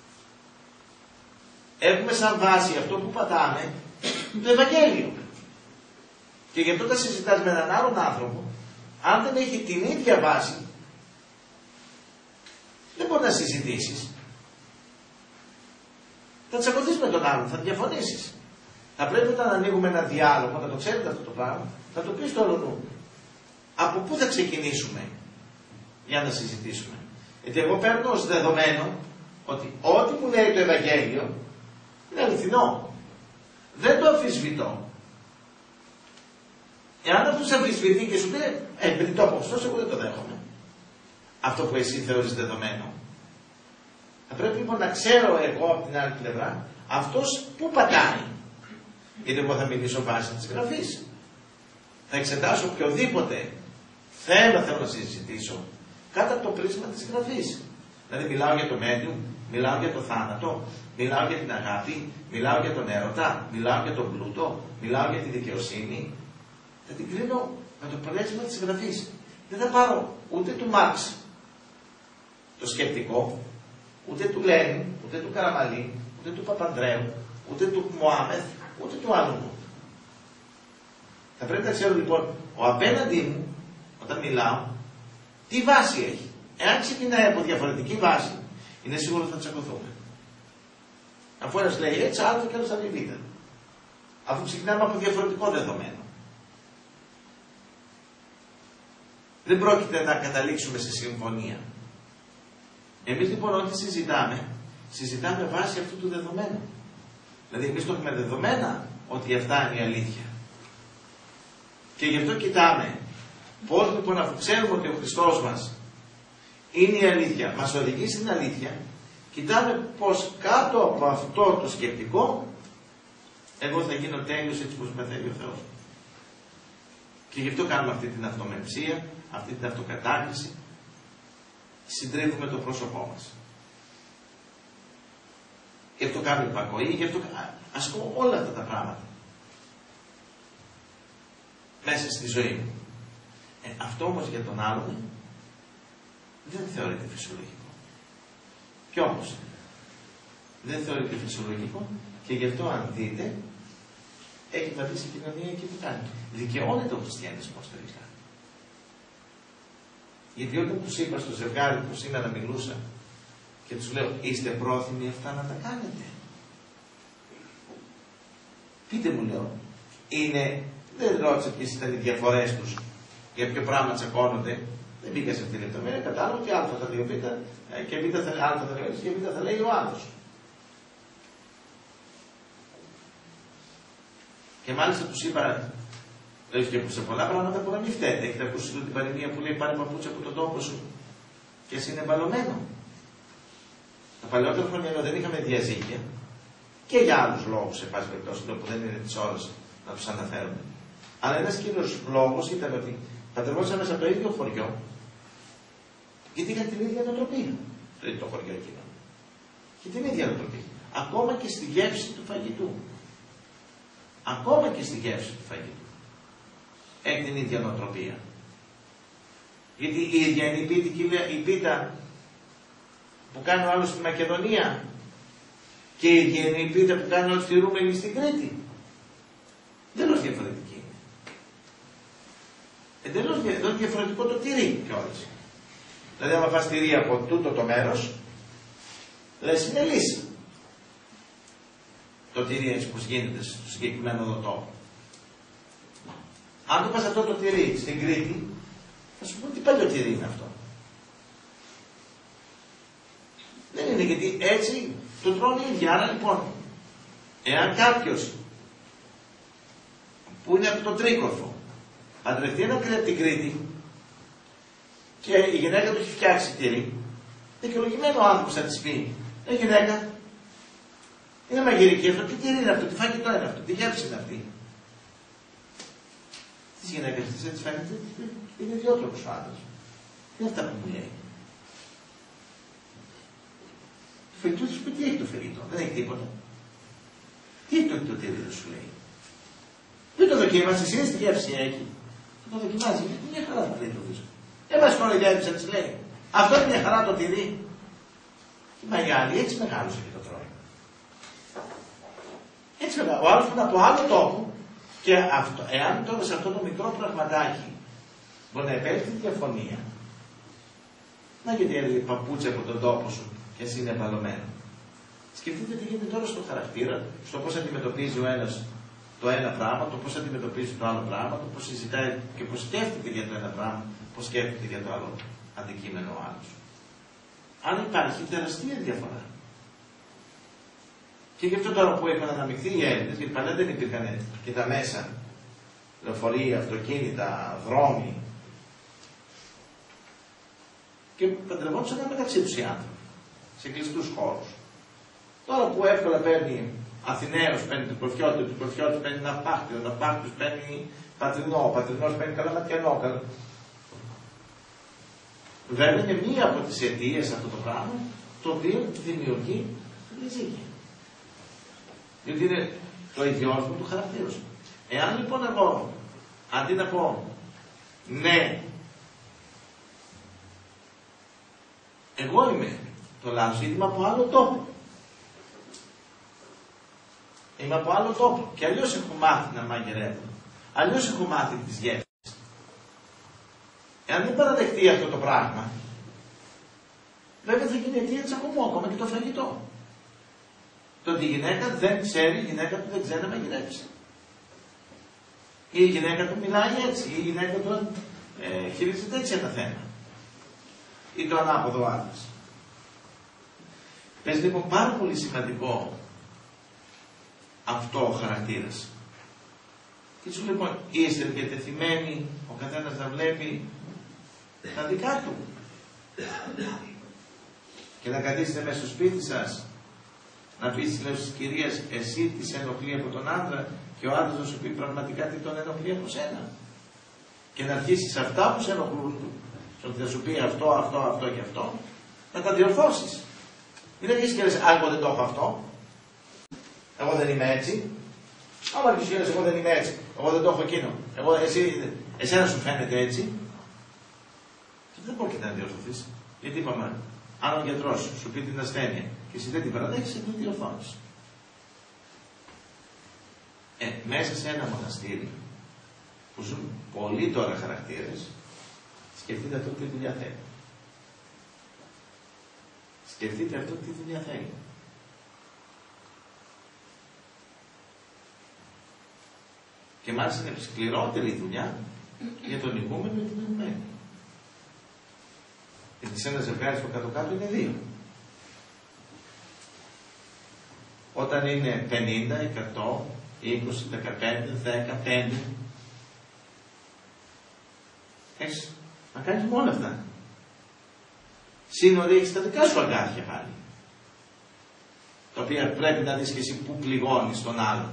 Έχουμε σαν βάση αυτό που πατάμε το Ευαγγέλιο. Και γι' αυτό τα συζητάς με έναν άλλον άνθρωπο, αν δεν έχει την ίδια βάση, δεν μπορεί να συζητήσεις. Θα τσακωθείς με τον άλλον, θα διαφωνήσεις. Θα πρέπει όταν ανοίγουμε ένα διάλογο, να το ξέρετε αυτό το πράγμα, να το πει στο όλο νου. Από πού θα ξεκινήσουμε για να συζητήσουμε. Γιατί εγώ παίρνω ως δεδομένο ότι ό,τι μου λέει το Ευαγγέλιο είναι αληθινό. Δεν το αμφισβητώ. Εάν αυτό σε αμφισβητεί και σου πει, ε, επειδή το από Χριστός, εγώ δεν το δέχομαι. Αυτό που εσύ θεωρείς δεδομένο. Θα πρέπει λοιπόν να ξέρω εγώ από την άλλη πλευρά αυτός πού πατάει. Γιατί εγώ θα μιλήσω βάσει της Γραφής. Θα εξετάσω οποιοδήποτε θέμα θέλω να συζητήσω κάτω από το πρίσμα της Γραφής. Δηλαδή μιλάω για το medium, μιλάω για το θάνατο, μιλάω για την αγάπη, μιλάω για τον έρωτα, μιλάω για τον πλούτο, μιλάω για τη δικαιοσύνη. Θα την κρίνω με το πρίσμα της Γραφής. Δεν θα πάρω ούτε του Μάρξ το σκεπτικό, ούτε του Λένιν, ούτε του Καραμαλή, ούτε του Παπανδρέου, ούτε του Μωάμεθ, ούτε του άλλου μου. Θα πρέπει να ξέρω λοιπόν ο απέναντί μου, όταν μιλάω, τι βάση έχει. Εάν ξεκινάει από διαφορετική βάση, είναι σίγουρο ότι θα τσακωθούμε. Αφού ένας λέει έτσι, άλλο και άλλος θα λέει β. Αφού ξεκινάμε από διαφορετικό δεδομένο. Δεν πρόκειται να καταλήξουμε σε συμφωνία. Εμείς λοιπόν ό,τι συζητάμε, συζητάμε βάσει αυτού του δεδομένου. Δηλαδή εμείς το έχουμε δεδομένα ότι αυτά είναι η αλήθεια. Και γι' αυτό κοιτάμε πώς λοιπόν αφού ξέρουμε ότι ο Χριστός μας είναι η αλήθεια, μας οδηγεί στην αλήθεια, κοιτάμε πως κάτω από αυτό το σκεπτικό εγώ θα γίνω τέλειος έτσι πως με θέλει ο Θεός. Και γι' αυτό κάνουμε αυτή την αυτομεψία, αυτή την αυτοκατάκριση, συντρίβουμε το πρόσωπό μας. Γι' αυτό κάνουμε υπακοή, γι' αυτό ασκώ όλα αυτά τα πράγματα μέσα στη ζωή μου. Ε, αυτό όμως για τον άλλον δεν θεωρείται φυσιολογικό. Κι όμως δεν θεωρείται φυσιολογικό και γι' αυτό αν δείτε έχει βαδίσει η κοινωνία και τι κάνει. Δικαιώνεται ο χριστιανισμός τελικά. Γιατί όταν τους είπα στο ζευγάρι που σήμερα μιλούσα και τους λέω είστε πρόθυμοι αυτά να τα κάνετε. Πείτε μου λέω, είναι, δεν ρώτησα ποιες ήταν οι διαφορές τους, για ποιο πράγμα τσακώνονται, δεν μπήκα σε αυτή τη λεπτομέρεια, κατάλαβα ότι α θα λέει ο β και β θα, θα λέει και β θα λέει ο άλλος. Και μάλιστα τους είπα, έχει και σε πολλά πράγματα που να μην φταίτε. Έχετε ακούσει την παροιμία που λέει πάρε παπούτσια από τον τόπο σου και εσύ είναι μπαλωμένο. Τα παλαιότερα χρόνια δεν είχαμε διαζύγια και για άλλους λόγους, σε πάση περιπτώσει, που δεν είναι της ώρας να τους αναφέρουμε. Αλλά ένας κύριος λόγος ήταν ότι παντρευόντουσαν μέσα από το ίδιο χωριό, γιατί είχαν την ίδια νοοτροπία. Το ίδιο χωριό εκείνο. Και την ίδια νοοτροπία. Ακόμα και στη γεύση του φαγητού. Ακόμα και στη γεύση του φαγητού. Έχει την ίδια νοοτροπία. Γιατί η ίδια είναι η, πίτικη, η πίτα που κάνει ο άλλος στη Μακεδονία και η ίδια είναι η πίτα που κάνει ο άλλος στη Ρούμενη στην Κρήτη. Εντελώς διαφορετική είναι. Εντελώς διαφορετικό το τυρί κιόλας. Δηλαδή άμα φας τυρί από τούτο το μέρος, λες είναι λύση. Το τυρί έτσι πως γίνεται στο συγκεκριμένο δωτό. Αν το πας αυτό το τυρί στην Κρήτη, θα σου πω τι παλιό τυρί είναι αυτό. Δεν είναι γιατί έτσι το τρώνε οι ίδιοι. Άρα λοιπόν, εάν κάποιος που είναι από το Τρίκορφο παντρευτεί έναν από την Κρήτη και η γυναίκα του έχει φτιάξει τυρί, δικαιολογημένο ο άνθρωπος θα της πει, ε γυναίκα, είναι μαγειρική αυτό, τι τυρί είναι αυτό, τι φαγητό είναι αυτό, τι γεύση είναι αυτή. Τις γυναίκες της έτσι φαίνεται, είναι ιδιότροπος ο άντρας. Τι είναι αυτά που μου λέει. Το φαγητό σου πει τι έχει το φαγητό, δεν έχει τίποτα. Τι έχει το, το τυρί σου λέει. Δεν το δοκίμασες, εσύ τι γεύση έχει. Το δοκιμάζει, είναι μια χαρά το λέει το βρίσκω. Δεν μας κοροϊδεύεις, έτσι λέει. Αυτό είναι μια χαρά το τυρί. Η μεγάλη έτσι μεγάλωσε και το τρώει. Έτσι μεγάλο. Ο άλλος που είναι από άλλο τόπο και αυτό, εάν τώρα σε αυτό το μικρό πραγματάκι μπορεί να επέλθει διαφωνία. Να γιατί έλεγε παπούτσια από τον τόπο σου και εσύ είναι μπαλωμένο. Σκεφτείτε τι γίνεται τώρα στο χαρακτήρα, στο πώς αντιμετωπίζει ο ένας το ένα πράγμα, το πώς αντιμετωπίζει το άλλο πράγμα, το πώς συζητάει και πώς σκέφτεται για το ένα πράγμα, πώς σκέφτεται για το άλλο αντικείμενο ο άλλος. Αν υπάρχει τεράστια διαφορά. Και γι' αυτό τώρα που έχουν αναμειχθεί οι Έλληνες, γιατί παλιά δεν υπήρχαν και τα μέσα, λεωφορεία, αυτοκίνητα, δρόμοι, και παντρευόντουσαν μεταξύ τους οι άνθρωποι, σε κλειστούς χώρους. Τώρα που εύκολα παίρνει Αθηναίος, παίρνει του Προφιώτη, του Προφιώτη παίρνει Ναυπάκτιο, ο Ναυπάκτιος παίρνει Πατρινό, ο Πατρινός παίρνει Καλαματιανό. Καλα... Βέβαια είναι μία από τις αιτίες αυτό το πράγμα, το οποίο δημιουργεί διαζύγια. Γιατί είναι το ιδιόρθωτο του χαρακτήρα σου. Εάν λοιπόν εγώ, αντί να πω ναι, εγώ είμαι το λάθος, γιατί είμαι από άλλο τόπο. Είμαι από άλλο τόπο. Και αλλιώς έχω μάθει να μαγειρεύω. Αλλιώς έχω μάθει τις γεύσεις. Εάν δεν παραδεχτεί αυτό το πράγμα, βέβαια θα γίνει αιτία τσακωμού, ακόμα και το φαγητό. Το ότι η γυναίκα δεν ξέρει, η γυναίκα του δεν ξέρει να μαγειρέψει. Ή η γυναίκα του μιλάει έτσι, ή η γυναίκα του ε, χειρίζεται έτσι ένα θέμα. Ή το ανάποδο άλλος. Πες λοιπόν πάρα πολύ σημαντικό αυτό ο χαρακτήρας. Και σου λοιπόν είστε διατεθειμένοι ο καθένας να βλέπει τα δικά του και να καθίσετε μέσα στο σπίτι σας να πεις τη λέξη της κυρίας, εσύ τι σε ενοχλεί από τον άντρα και ο άντρας να σου πει πραγματικά τι τον ενοχλεί από σένα, και να αρχίσεις αυτά που σε ενοχλούν, ότι θα σου πει αυτό, αυτό, αυτό και αυτό, να τα διορθώσεις. Μην αρχίσεις και λες, α, εγώ δεν το έχω αυτό, εγώ δεν είμαι έτσι. Άμα αρχίσεις και λες, εγώ δεν είμαι έτσι, εγώ δεν το έχω εκείνο, εγώ, εσύ, εσένα σου φαίνεται έτσι, δεν μπορεί να διορθωθείς. Γιατί είπαμε, αν ο γιατρός σου πει την ασθένεια και εσύ δεν την παραδέχεις, δεν την διορθώνεις. Ε, μέσα σε ένα μοναστήρι που ζουν πολλοί τώρα χαρακτήρες, σκεφτείτε αυτό τι δουλειά θέλει. Σκεφτείτε αυτό τι δουλειά θέλει. Και μάλιστα είναι σκληρότερη δουλειά για τον ηγούμενο και την ηγουμένη. Γιατί σε ένα ζευγάρι στο κάτω-κάτω είναι δύο. Όταν είναι πενήντα, εκατό, είκοσι, δεκαπέντε, δέκα, πέντε, έχεις να κάνεις μόνο αυτά. Σύνορα έχεις τα δικά σου αγκάθια πάλι, τα οποία πρέπει να δεις και εσύ που πληγώνεις τον άλλον.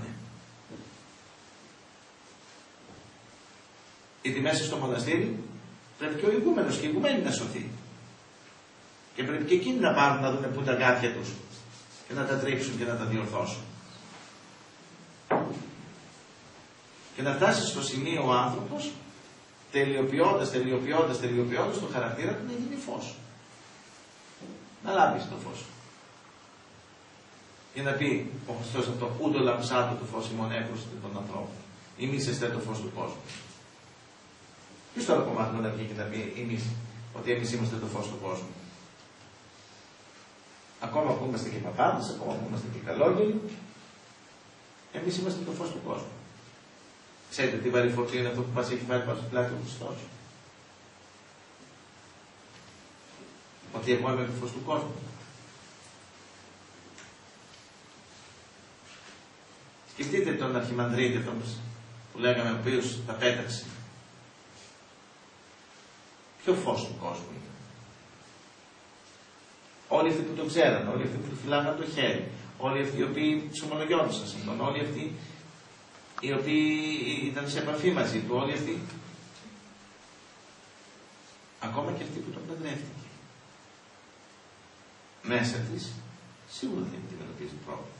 Γιατί μέσα στο μοναστήρι πρέπει και ο ηγούμενος και η ηγουμένη να σωθεί. Και πρέπει και εκείνοι να πάρουν να δουν πού τα αγκάθια τους και να τα τρίξουν και να τα διορθώσουν. Και να φτάσει στο σημείο ο άνθρωπος, τελειοποιώντας, τελειοποιώντας, τελειοποιώντας το χαρακτήρα του, να γίνει φως. Να λάμπεις το φως. Για να πει ο Χριστός αυτό, ούτω λαμψάτο το φως ημών έκρουστε των ανθρώπων. Εμείς είστε το φως του κόσμου. Ποιος τώρα κομμάτι να βγει και να πει εμείς, ότι εμείς είμαστε το φως του κόσμου. Ακόμα που είμαστε και παπάδες, ακόμα που είμαστε και καλόγεροι, εμείς είμαστε το φως του κόσμου. Ξέρετε τι βαρύ φορτίο είναι αυτό που μας έχει βάλει πάνω στο πλάτη ο Χριστός. Ότι εγώ είμαι το φως του κόσμου. Σκεφτείτε τον Αρχιμανδρίτη αυτό που λέγαμε, ο οποίος τα πέταξε. Ποιο φως του κόσμου είναι. Όλοι αυτοί που το ξέραν, όλοι αυτοί που του φυλάγαν το χέρι, όλοι αυτοί οι οποίοι ψωμολογιόντουσαν σε αυτόν, όλοι αυτοί οι οποίοι ήταν σε επαφή μαζί του, όλοι αυτοί, ακόμα και αυτοί που τον παντρεύτηκε. Μέσα της σίγουρα θα αντιμετωπίζει πρόβλημα.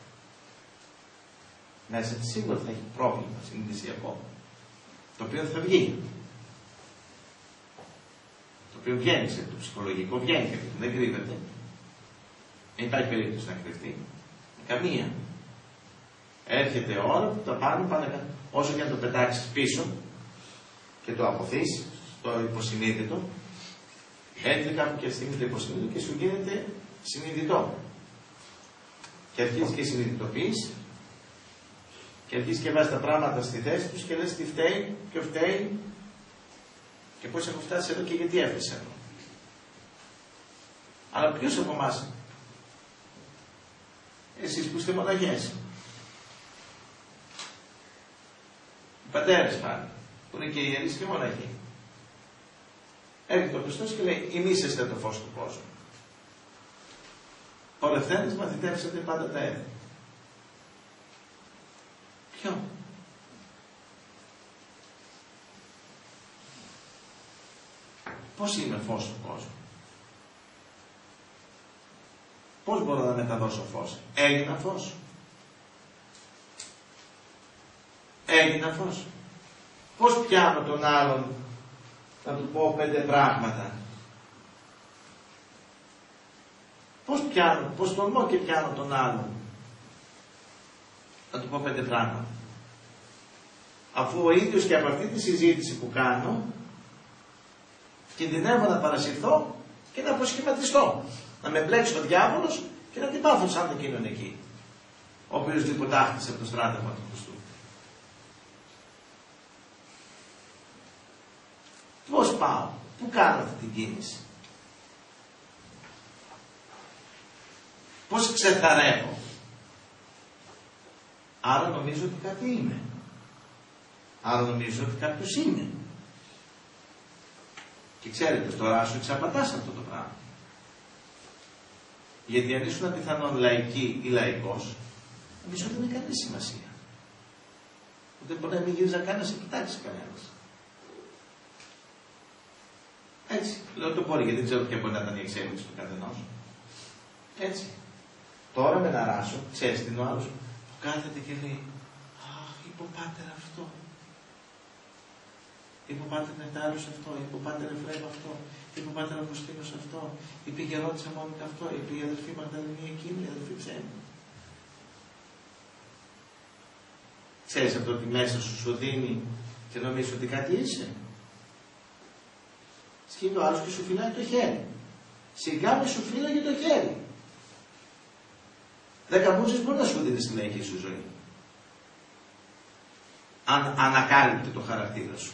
Μέσα της σίγουρα θα έχει πρόβλημα συνειδησιακό, το οποίο θα βγει. Το οποίο βγαίνει σε το ψυχολογικό, βγαίνει, δεν κρύβεται. Δεν υπάρχει περίπτωση να κρυφτεί. Καμία. Έρχεται ώρα που τα πάνω πάνε κάτω. Όσο και να το πετάξεις πίσω και το αποθείς στο υποσυνείδητο, έρχεται κάπου και στιγμή το υποσυνείδητο και σου γίνεται συνειδητό. Και αρχίζει και συνειδητοποιείς Και αρχίζει και βάζει τα πράγματα στη θέση τους και λες τι φταίει, ποιο φταίει και πώς έχω φτάσει εδώ και γιατί έφτασε εδώ. Αλλά ποιος από εμάς, εσείς που είστε μοναχές, οι πατέρες πάλι, που είναι και ιερείς και μοναχοί, έρχεται ο Χριστός και λέει, εμείς είστε το φως του κόσμου. Ορευθέντες μαθητεύσατε πάντα τα έθνη. Ποιο? Πώς είμαι φως του κόσμου? Πώς μπορώ να μεταδώσω φως? Έγινα φως. Έγινα φως. Πώς πιάνω τον άλλον να του πω πέντε πράγματα? Πώς πιάνω, πώς τολμώ και πιάνω τον άλλον να του πω πέντε πράγματα? Αφού ο ίδιος και από αυτή τη συζήτηση που κάνω κινδυνεύω να παρασυρθώ και να αποσχηματιστώ. Να με μπλέξει ο διάβολος και να την πάθω σαν εκείνον εκεί, ο οποίος λιποτάχτησε από το στράτευμα του Χριστού. Πώς πάω, πού κάνω αυτή την κίνηση? Πώς ξεθαρεύω? Άρα νομίζω ότι κάτι είμαι. Άρα νομίζω ότι κάποιος είναι. Και ξέρετε, τώρα σου εξαπατάς αυτό το πράγμα. Γιατί αν ήσουν πιθανόν λαϊκή ή λαϊκός, νομίζω ότι δεν είναι κανένα σημασία. Ούτε μπορεί να μην γύριζα καν να σε κοιτάξει κανένας. Έτσι, λέω το μπορεί, γιατί δεν ξέρω ποια μπορεί να ήταν η εξέλιξη του καθενός. Έτσι. Τώρα με να ράσω, ξέρεις τι είναι ο άλλος που κάθεται και λέει, αχ, είπε ο πάτερ αυτό. Είπε ο πάτερ Νεκτάριος αυτό, είπε ο πάτερ Εφραίμ αυτό, είπε ο πάτερ Αυγουστίνος αυτό, είπε η γερόντισσα Μόνικα αυτό, είπε η αδελφή Μαγδαληνή εκείνη, η αδελφή Ψέμη. Ξέρεις αυτό ότι μέσα σου σου δίνει και νομίζεις ότι κάτι είσαι? Σκύβει ο άλλος και σου φυλάει το χέρι. Σιγά μη σου φύλαγε το χέρι. Δέκα μπούζες μπορεί να σου δίνει στη λαϊκή σου ζωή. Αν ανακάλυπτε το χαρακτήρα σου.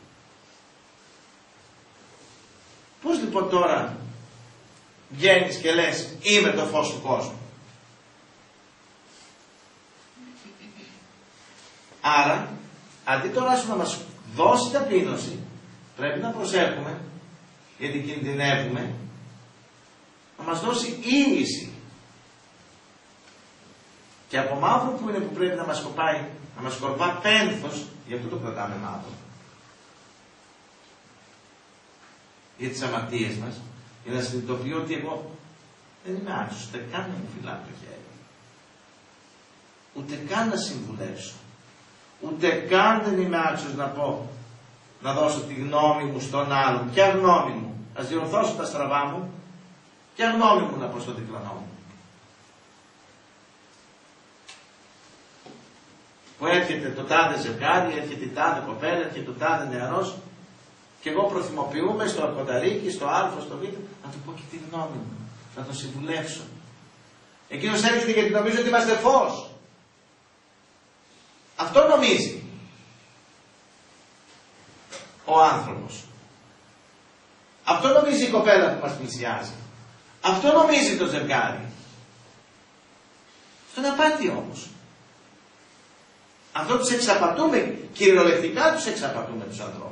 Πώς λοιπόν τώρα βγαίνεις και λες είμαι το φως του κόσμου? Άρα, αντί τώρα σου να μας δώσει ταπείνωση, πρέπει να προσέχουμε, γιατί κινδυνεύουμε, να μας δώσει ήγηση. Και από μαύρο που είναι που πρέπει να μας σκοπάει, να μας σκορπά πένθος, γι' αυτό το κρατάμε μαύρο. Για τις αμαρτίες μας, για να συνειδητοποιώ ότι εγώ δεν είμαι άξιος, ούτε καν να μου φυλάω το χέρι. Ούτε καν να συμβουλεύσω. Ούτε καν δεν είμαι άξιος να πω, να δώσω τη γνώμη μου στον άλλον. Ποια γνώμη μου? Ας διορθώσω τα στραβά μου. Ποια γνώμη μου να πω στον διπλανό μου? Που έρχεται το τάδε ζευγάρι, έρχεται η τάδε κοπέλα, έρχεται το τάδε νεαρός και εγώ προθυμοποιούμε στο κονταρίκι, στο α, στο β, να του πω και τη γνώμη μου, να τον συμβουλεύσω. Εκείνος έρχεται γιατί νομίζω ότι είμαστε φως. Αυτό νομίζει ο άνθρωπος. Αυτό νομίζει η κοπέλα που μας πλησιάζει. Αυτό νομίζει το ζευγάρι. Αυτό είναι απάτη όμως. Αυτό τους εξαπατούμε, κυριολεκτικά τους εξαπατούμε τους ανθρώπους.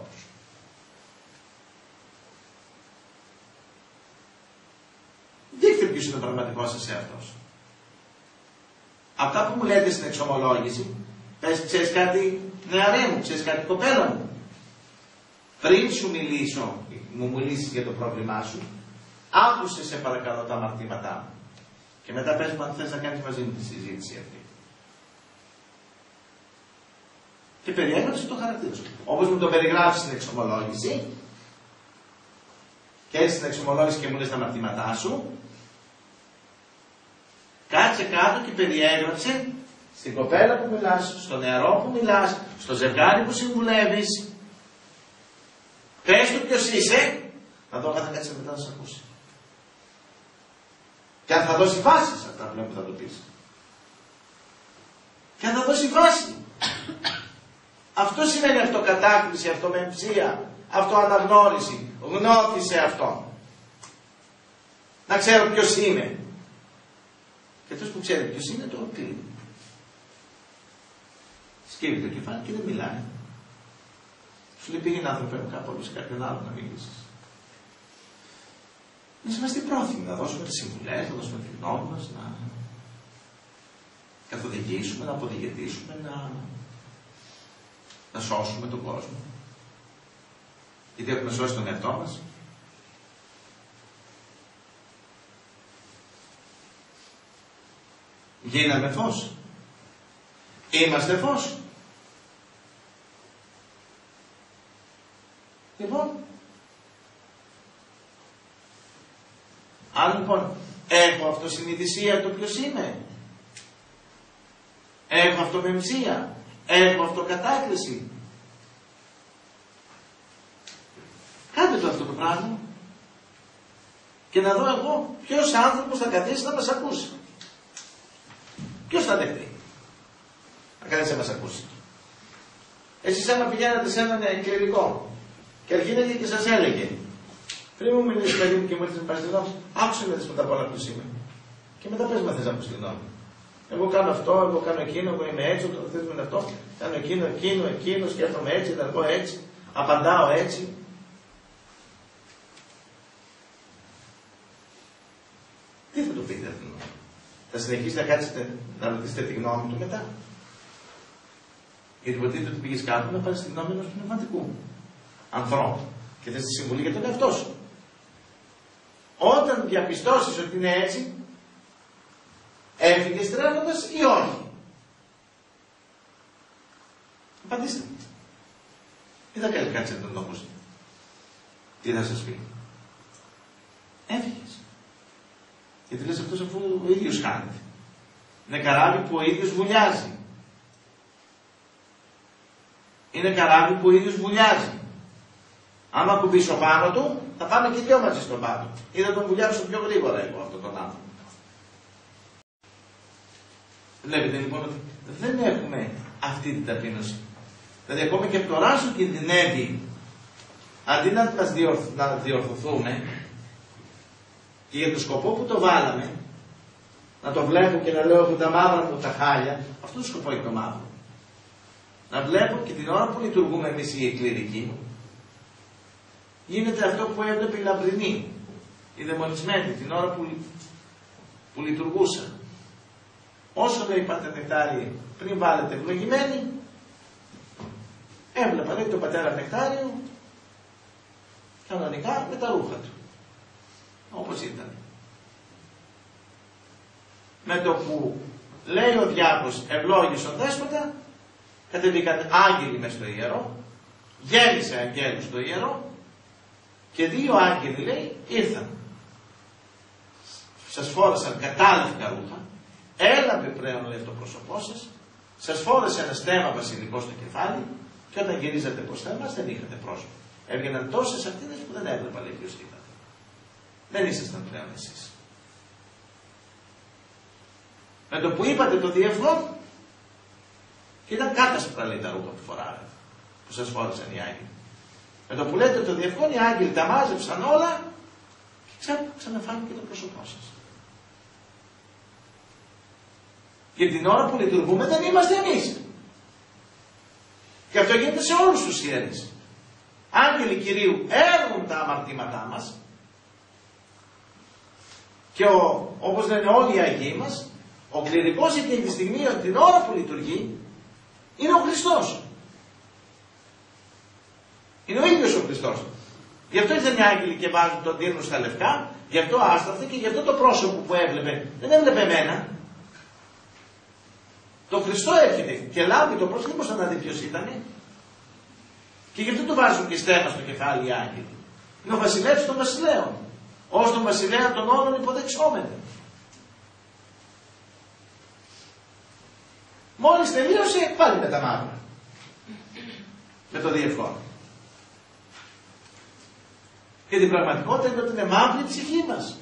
Δείχτε ποιος είναι ο πραγματικός σας εαυτός. Αυτά που μου λέτε στην εξομολόγηση, πες, ξέρεις κάτι νεαρέ μου, ξέρεις κάτι κοπέλα μου. Πριν σου μιλήσω, μου μιλήσεις για το πρόβλημά σου, άκουσε σε παρακαλώ τα αμαρτήματά μου. Και μετά πες μου αν θες να κάνεις μαζί μου τη συζήτηση αυτή. Και περιέγραψε το χαρακτήρα σου. Όπως μου το περιγράψεις στην εξομολόγηση, και έτσι στην εξομολόγηση και μου λες τα αμαρτήματά σου, κάτσε κάτω και περιέγραψε στην κοπέλα που μιλάς, στο νεαρό που μιλάς, στο ζευγάρι που συμβουλεύεις. Πες του ποιος είσαι, να δω αν θα κάτσει μετά να σε ακούσει. Και αν θα δώσει βάση σε αυτά που θα το πεις. Και αν θα δώσει βάση. Αυτό σημαίνει αυτοκατάκριση, αυτομεμψία, αυτοαναγνώριση. Γνώθησε αυτό. Να ξέρω ποιος είμαι. Και αυτός που ξέρει ποιος είναι, το κλείνει. Σκύβει το κεφάλι και δεν μιλάει. Σου λέει πήγαινε άνθρωπε μου κάπου σε κάποιον άλλο να μιλήσεις. Να είμαστε πρόθυμοι να δώσουμε τις συμβουλές, να δώσουμε τη γνώμη μας, να καθοδηγήσουμε, να αποδηγετήσουμε, να, να σώσουμε τον κόσμο. Γιατί έχουμε σώσει τον εαυτό μας. Γίναμε φως. Είμαστε φως. Λοιπόν, αν λοιπόν έχω αυτοσυνειδησία το ποιος είμαι, έχω αυτομεμψία, έχω αυτοκατάκριση, κάντε το αυτό το πράγμα και να δω εγώ ποιος άνθρωπος θα καθίσει να μας ακούσει. Ποιος θα δεχτεί να καθίσει να μας ακούσει. Εσείς άμα πηγαίνατε σε έναν κληρικό και αρχίδευε και σας έλεγε, πριν μου μιλήσει παιδί μου και μου έρθει να πάρει άκουσε με τις μετά απ' όλα ποιος είμαι. Και μετά πες μα θες να πεις τη γνώμη. Εγώ κάνω αυτό, εγώ κάνω εκείνο, εγώ είμαι έτσι, το θες με αυτό, κάνω εκείνο, εκείνο, εκείνο, σκέφτομαι έτσι, θα πω έτσι, απαντάω έτσι. Τι θα του πείτε αυτό. Θα συνεχίσετε να κάτσετε να ρωτήσετε τη γνώμη του μετά. Γιατί υποτίθεται ότι πήγες κάπου να πάρεις τη γνώμη ενός πνευματικού ανθρώπου και θες τη συμβουλή για τον εαυτό σου. Όταν διαπιστώσεις ότι είναι έτσι, έφυγες τρέμοντας ή όχι. Απαντήστε. Τι θα κάνεις, κάτσετε να τον ακούσετε. Τι θα σας πει. Έφυγες. Γιατί λες αυτός αφού ο ίδιος χάνεται. Είναι καράβι που ο ίδιος βουλιάζει. Είναι καράβι που ο ίδιος βουλιάζει. Άμα κουμπίσω πάνω του, θα πάμε και δυο μαζί στον πάνω. Ή θα τον βουλιάξω πιο γρήγορα εγώ αυτόν τον άνθρωπο. Βλέπετε λοιπόν ότι δεν έχουμε αυτή την ταπείνωση. Δηλαδή ακόμη και από το ράσο κινδυνεύει, αντί να μας διορθ, να διορθωθούμε, και για τον σκοπό που το βάλαμε, να το βλέπω και να λέω από τα μαύρα μου τα χάλια, αυτό το σκοπό είναι το μαύρο. Να βλέπω και την ώρα που λειτουργούμε εμείς οι κληρικοί, γίνεται αυτό που έβλεπε η Λαμπρινή, η δαιμονισμένη, την ώρα που, που λειτουργούσα. Όσο λέει πάτε Νεκτάριοι, πριν βάλετε ευλογημένοι, έβλεπα λέει τον πατέρα Νεκτάριο κανονικά με τα ρούχα του. Όπως ήταν. Με το που λέει ο διάκος ευλόγησε τον δέσποτα, κατεβήκαν άγγελοι μες στο ιερό, γέμισε αγγέλους στο ιερό και δύο άγγελοι λέει ήρθαν. Σας φόρεσαν κατάλευκα ρούχα, έλαβε πλέον λέει το πρόσωπό σας, σας φόρεσε ένα στέμα βασιλικό στο κεφάλι και όταν γυρίζατε προς τα εμάς δεν είχατε πρόσωπο. Έβγαιναν τόσες ακτίνες που δεν έβλεπα λέει ποιος ήταν. Δεν ήσασταν πλέον εσείς. Με το που είπατε το διευχόν, και ήταν κάτασπρα λέει τα ρούχα που φοράγατε, που σας φόρεσαν οι άγγελοι. Με το που λέτε το διευχόν, οι άγγελοι τα μάζεψαν όλα και ξα... ξαναφάνηκε το πρόσωπό σας. Και την ώρα που λειτουργούμε δεν είμαστε εμείς. Και αυτό γίνεται σε όλους τους ιερείς. Άγγελοι Κυρίου έρουν τα αμαρτήματά μας και ο, όπως λένε όλοι οι Αγίοι μας, ο κληρικός εκείνη τη στιγμή, την ώρα που λειτουργεί, είναι ο Χριστός. Είναι ο ίδιος ο Χριστός. Γι' αυτό ήρθαν οι άγγελοι και βάζουν τον τύρνο στα λευκά, γι' αυτό άστραφτε και γι' αυτό το πρόσωπο που έβλεπε, δεν έβλεπε εμένα. Το Χριστό έρχεται και λάβει το πρόσωπο, δεν μπορούσε να δει ποιος ήταν. Και γι' αυτό το βάζουν και στέμα στο κεφάλι οι άγγελοι. Είναι ο βασιλεύς των βασιλέων. Ως τον βασιλέα των όλων υποδεξόμενοι. Μόλις τελείωσε πάλι με τα μαύρα. Με το διευχόν. Και την πραγματικότητα είναι ότι είναι μαύρη η ψυχή μας.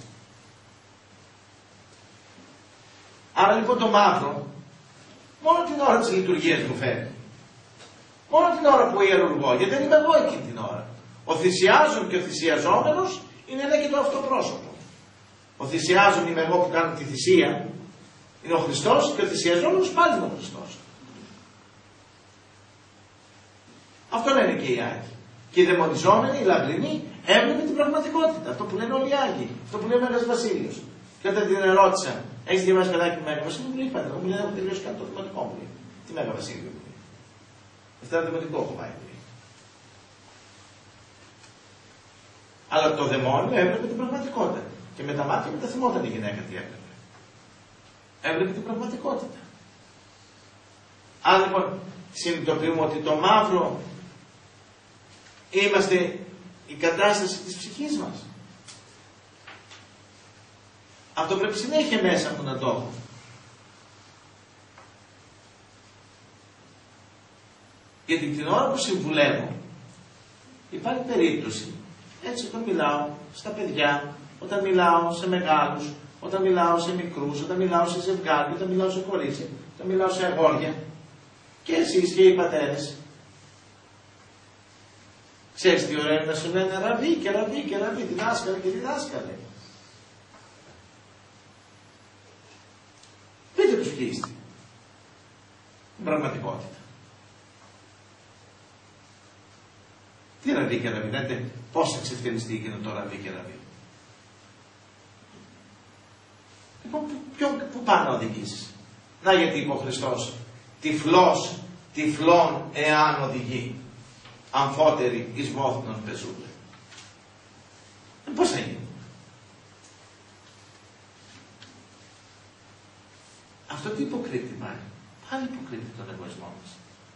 Άρα λοιπόν το μαύρο μόνο την ώρα της λειτουργίας μου φέρνει. Μόνο την ώρα που ιερουργώ, γιατί δεν είμαι εγώ εκείνη την ώρα. Ο θυσιάζων και ο θυσιαζόμενος είναι ένα και το αυτό πρόσωπο. Ο θυσιάζων είμαι εγώ που κάνω τη θυσία, είναι ο Χριστός, και ο θυσιαζόμενος πάλι είναι ο Χριστός. Αυτό λένε και οι Άγιοι. Και οι δαιμονιζόμενοι, οι λαμπρινοί, έβλεπε την πραγματικότητα. Αυτό που λένε όλοι οι Άγιοι. Αυτό που λέει ο Μέγας Βασίλειος. Και όταν την ερώτησαν, έχεις διαβάσει παιδάκι του Μέγα Βασίλειο, μου λέει, είπατε, εγώ μου λέει, έχω τελειώσει κάτι το δημοτικό μου. Λέει. Τι Μέγα Βασίλειο μου λέει. Αυτά είναι δημοτικό έχω πάει. Λέει. Αλλά το δαιμόνιο έβλεπε την πραγματικότητα. Και με τα μάτια μεταθυμόταν η γυναίκα τι έβλεπε. Έβλεπε την πραγματικότητα. Αν λοιπόν συνειδητοποιούμε ότι το μαύρο είμαστε η κατάσταση της ψυχής μας. Αυτό πρέπει συνέχεια μέσα μου να το έχω. Γιατί την ώρα που συμβουλεύω υπάρχει περίπτωση, έτσι όταν μιλάω στα παιδιά, όταν μιλάω σε μεγάλους, όταν μιλάω σε μικρούς, όταν μιλάω σε ζευγάρια, όταν μιλάω σε κορίτσια, όταν μιλάω σε αγόρια, και εσείς και οι πατέρες. Ξέρεις τι ωραία είναι να σου λένε ραβί και ραβί και ραβί, διδάσκαλε και διδάσκαλε. Πείτε τους ποιοι είστε. Την πραγματικότητα. Τι ραβί και ραβί, λέτε πώς εξευθυνιστεί γίνεται το ραβί και ραβί. Λοιπόν, πού πάει να οδηγήσεις. Να γιατί είπε ο Χριστός, τυφλός, τυφλών εάν οδηγεί. Αμφότεροι εις βόθνον πεζούνται. Ε, πώς θα γίνει. Αυτό τι υποκρύπτει πάλι. Πάλι υποκρύπτει τον εγωισμό μας.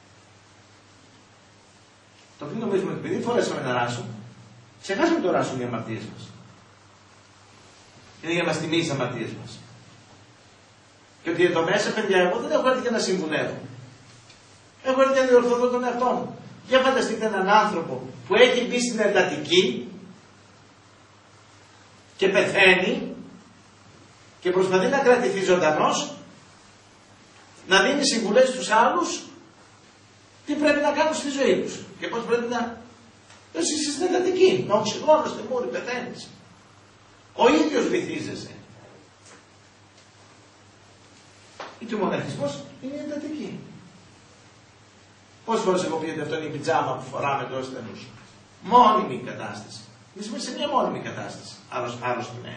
Το οποίο νομίζουμε ότι επειδή φορέσαμε ένα ράσο, ξεχάσαμε το ράσο για αμαρτίες μας. Είναι για να μας τιμήσει τις αμαρτίες μας. Και ότι εδώ μέσα, παιδιά, εγώ δεν έχω έρθει για να συμβουλεύω. Έχω έρθει για να διορθωθώ τον εαυτό μου. Για φανταστείτε έναν άνθρωπο που έχει μπει στην εντατική και πεθαίνει και προσπαθεί να κρατηθεί ζωντανός, να δίνει συμβουλές στους άλλους τι πρέπει να κάνουν στη ζωή τους και πώς πρέπει να... Εσύ είσαι στην εντατική, με οξυγόνο στη μούρη, πεθαίνεις. Ο ίδιος βυθίζεσαι. Γιατί ο μοναχισμός είναι εντατική. Πόσες φορές εγώ πήγατε αυτό είναι η πιτζάμα που φοράμε τώρα στενούς. Μόνιμη κατάσταση. Εμείς είμαστε σε μια μόνιμη κατάσταση. Άρρωστη ναι.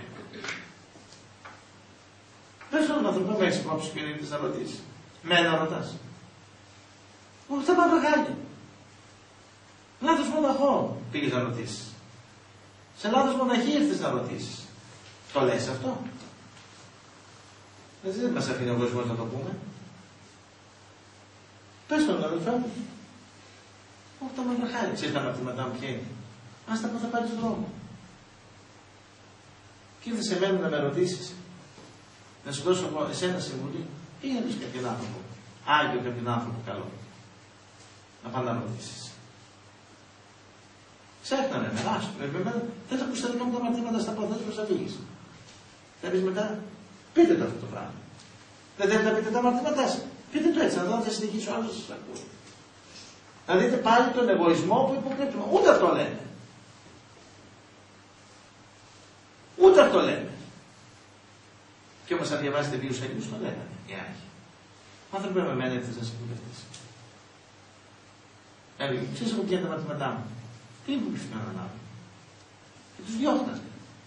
Πες στον άνθρωπο που έχεις υπόψη και είναι να ρωτήσεις. Μένα ρωτάς. Όχι τα μαύρα χάλια. Λάθος μοναχό πήγες να ρωτήσεις. Σε λάθος μοναχή ήρθες να ρωτήσεις. Το λες αυτό. Έτσι δεν μας αφήνει ο κόσμος να το πούμε. Πες τον αδελφέ μου. Όχι τα μαύρα χάλια. Ξέρεις τα μαθήματά μου ποια είναι. Άστα που θα πάρεις δρόμο. Και ήρθες σε μένα να με ρωτήσεις. Να σου δώσω εγώ εσένα συμβουλή. Ή να δεις κάποιον άνθρωπο. Άγιο κάποιον άνθρωπο καλό. Να πάνε να ρωτήσεις. Ξέχνανε με άσου. Δεν θα ακούς τα δικά μου τα μαθήματα στα πόδια σου, θα φύγεις. Θα πεις μετά, πείτε το αυτό το πράγμα. Δεν θέλετε να πείτε τα μαθήματά σας. Πείτε το έτσι, να δω αν θα συνεχίσει ο άλλος να σας ακούει. Να δείτε πάλι τον εγωισμό που υποκρύπτουμε. Ούτε αυτό λένε. Ούτε αυτό λένε. Και όμως αν διαβάσετε βίους Αγίους το λέγανε οι Άγιοι. Ο άνθρωπος με μένα ήρθες να συμβουλευτείς. Δηλαδή, ξέρεις εγώ ποια είναι τα μαθήματά μου. Τι είναι που πήρθηκαν να ανάβουν. Και τους διώχνανε.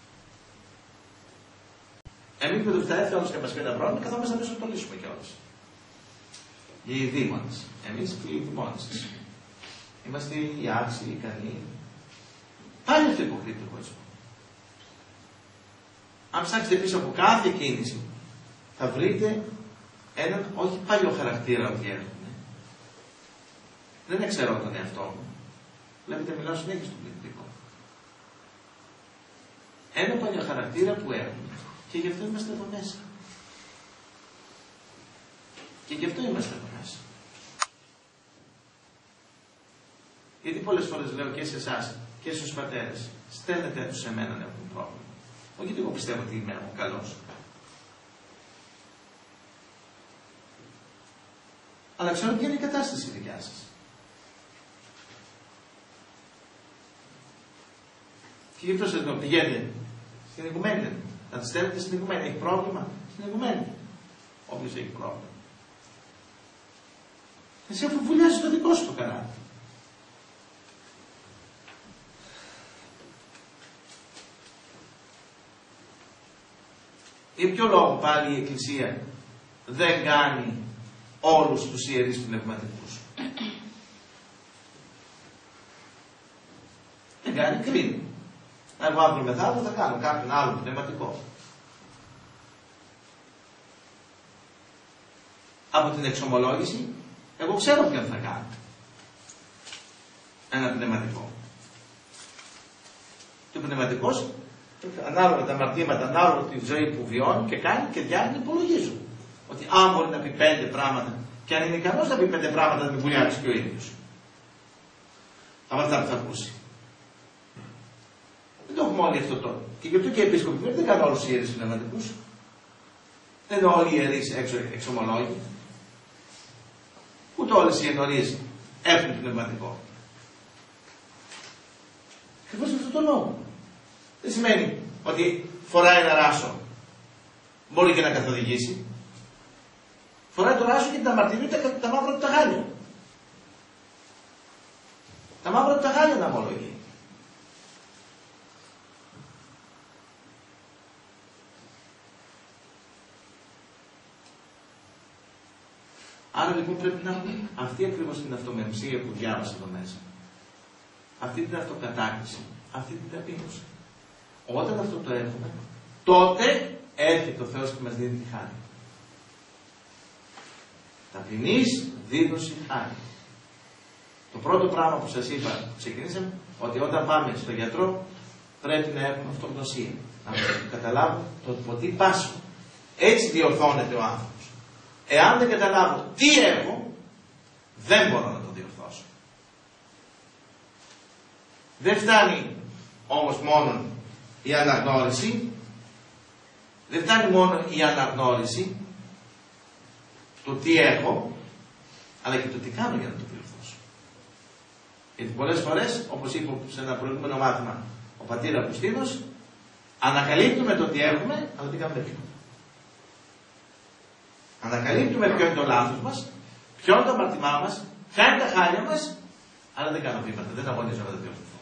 Εμείς με τους τα έρθει όλους και μας πει ένα πρόβλημα, καθόμαστε να το λύσουμε κιόλας. Οι δήμονες. Εμείς οι δημόνες. Είμαστε οι άξιοι, οι ικανοί. Πάλι αυτό υποκρύπτει ο εγωισμός. Αν ψάξετε πίσω από κάθε κίνηση, θα βρείτε έναν όχι παλιό χαρακτήρα ότι έχουμε. Δεν ξέρω τον εαυτό μου. Βλέπετε, μιλάω συνέχεια στον πληθυντικό. Ένα παλιό χαρακτήρα που έχουμε και γι' αυτό είμαστε εδώ μέσα. Και γι' αυτό είμαστε εδώ μέσα. Γιατί πολλές φορές λέω και σε εσάς και στους πατέρες, στέλνετε τους σε μένα να έχουν πρόβλημα. Όχι γιατί εγώ πιστεύω ότι είμαι εγώ καλός. Αλλά ξέρω ποια είναι η κατάσταση η δικιά σας. Και γι' αυτό σας λέω, πηγαίνετε στην οικουμένη. Να τη στέλνετε στην οικουμένη. Έχει πρόβλημα στην οικουμένη. Όποιος έχει πρόβλημα. Εσύ αφού βουλιάζεις το δικό σου το καράβι. Για ποιο λόγο πάλι η Εκκλησία δεν κάνει όλους τους ιερείς πνευματικούς. Δεν κάνει, κρίνει. Εγώ αύριο μεθαύριο θα κάνω κάποιον άλλο πνευματικό. Από την εξομολόγηση, εγώ ξέρω ποιον θα κάνω. Ένα πνευματικό. Και ο πνευματικός, ανάλογα τα αμαρτήματα, ανάλογα τη ζωή που βιώνει και κάνει και διάρκεια υπολογίζουν. Ότι αν μπορεί να πει πέντε πράγματα, και αν είναι ικανός να πει πέντε πράγματα, να μην βουλιάξει και ο ίδιος. Από αυτά που θα ακούσει. Δεν το έχουμε όλοι αυτό τώρα. Και γι' αυτό και οι επίσκοποι δεν κάνουν όλους τους ιερείς πνευματικούς. Δεν είναι όλοι οι ιερείς έξω εξομολόγοι. Ούτε όλες οι ενορίες έχουν πνευματικό. Ακριβώς για αυτόν τον λόγο. Δεν σημαίνει ότι φοράει ένα ράσο, μπορεί και να καθοδηγήσει. Φοράει το ράσο και την αμαρτυρία τα, τα μαύρα του τα χάλια. Τα μαύρα του τα χάλια να ομολογεί. Άρα λοιπόν πρέπει να έχουμε αυτή ακριβώς την αυτομεμψία που διάβασα εδώ μέσα. Αυτή την αυτοκατάκριση, αυτή την ταπείνωση. Όταν αυτό το έχουμε, τότε έρχεται ο Θεός και μας δίνει τη χάρη. Ταπεινής δήλωση χάρη. Το πρώτο πράγμα που σας είπα, ξεκινήσαμε, ότι όταν πάμε στον γιατρό πρέπει να έχουμε αυτογνωσία. Να καταλάβουμε το ποτί πάσχω. Έτσι διορθώνεται ο άνθρωπος. Εάν δεν καταλάβω τι έχω, δεν μπορώ να το διορθώσω. Δεν φτάνει όμως μόνο η αναγνώριση, δεν φτάνει μόνο η αναγνώριση του τι έχω, αλλά και το τι κάνω για να το διορθώσω. Γιατί πολλές φορές, όπως είπε σε ένα προηγούμενο μάθημα ο πατήρ Αυγουστίνος, ανακαλύπτουμε το τι έχουμε, αλλά τι κάνουμε τίποτα. Ανακαλύπτουμε ποιο είναι το λάθος μας, ποιο είναι το αμαρτημά μας, ποια είναι τα χάλια μας, αλλά δεν κάνω βήματα, δεν αγωνίζω να τα διορθωθώ.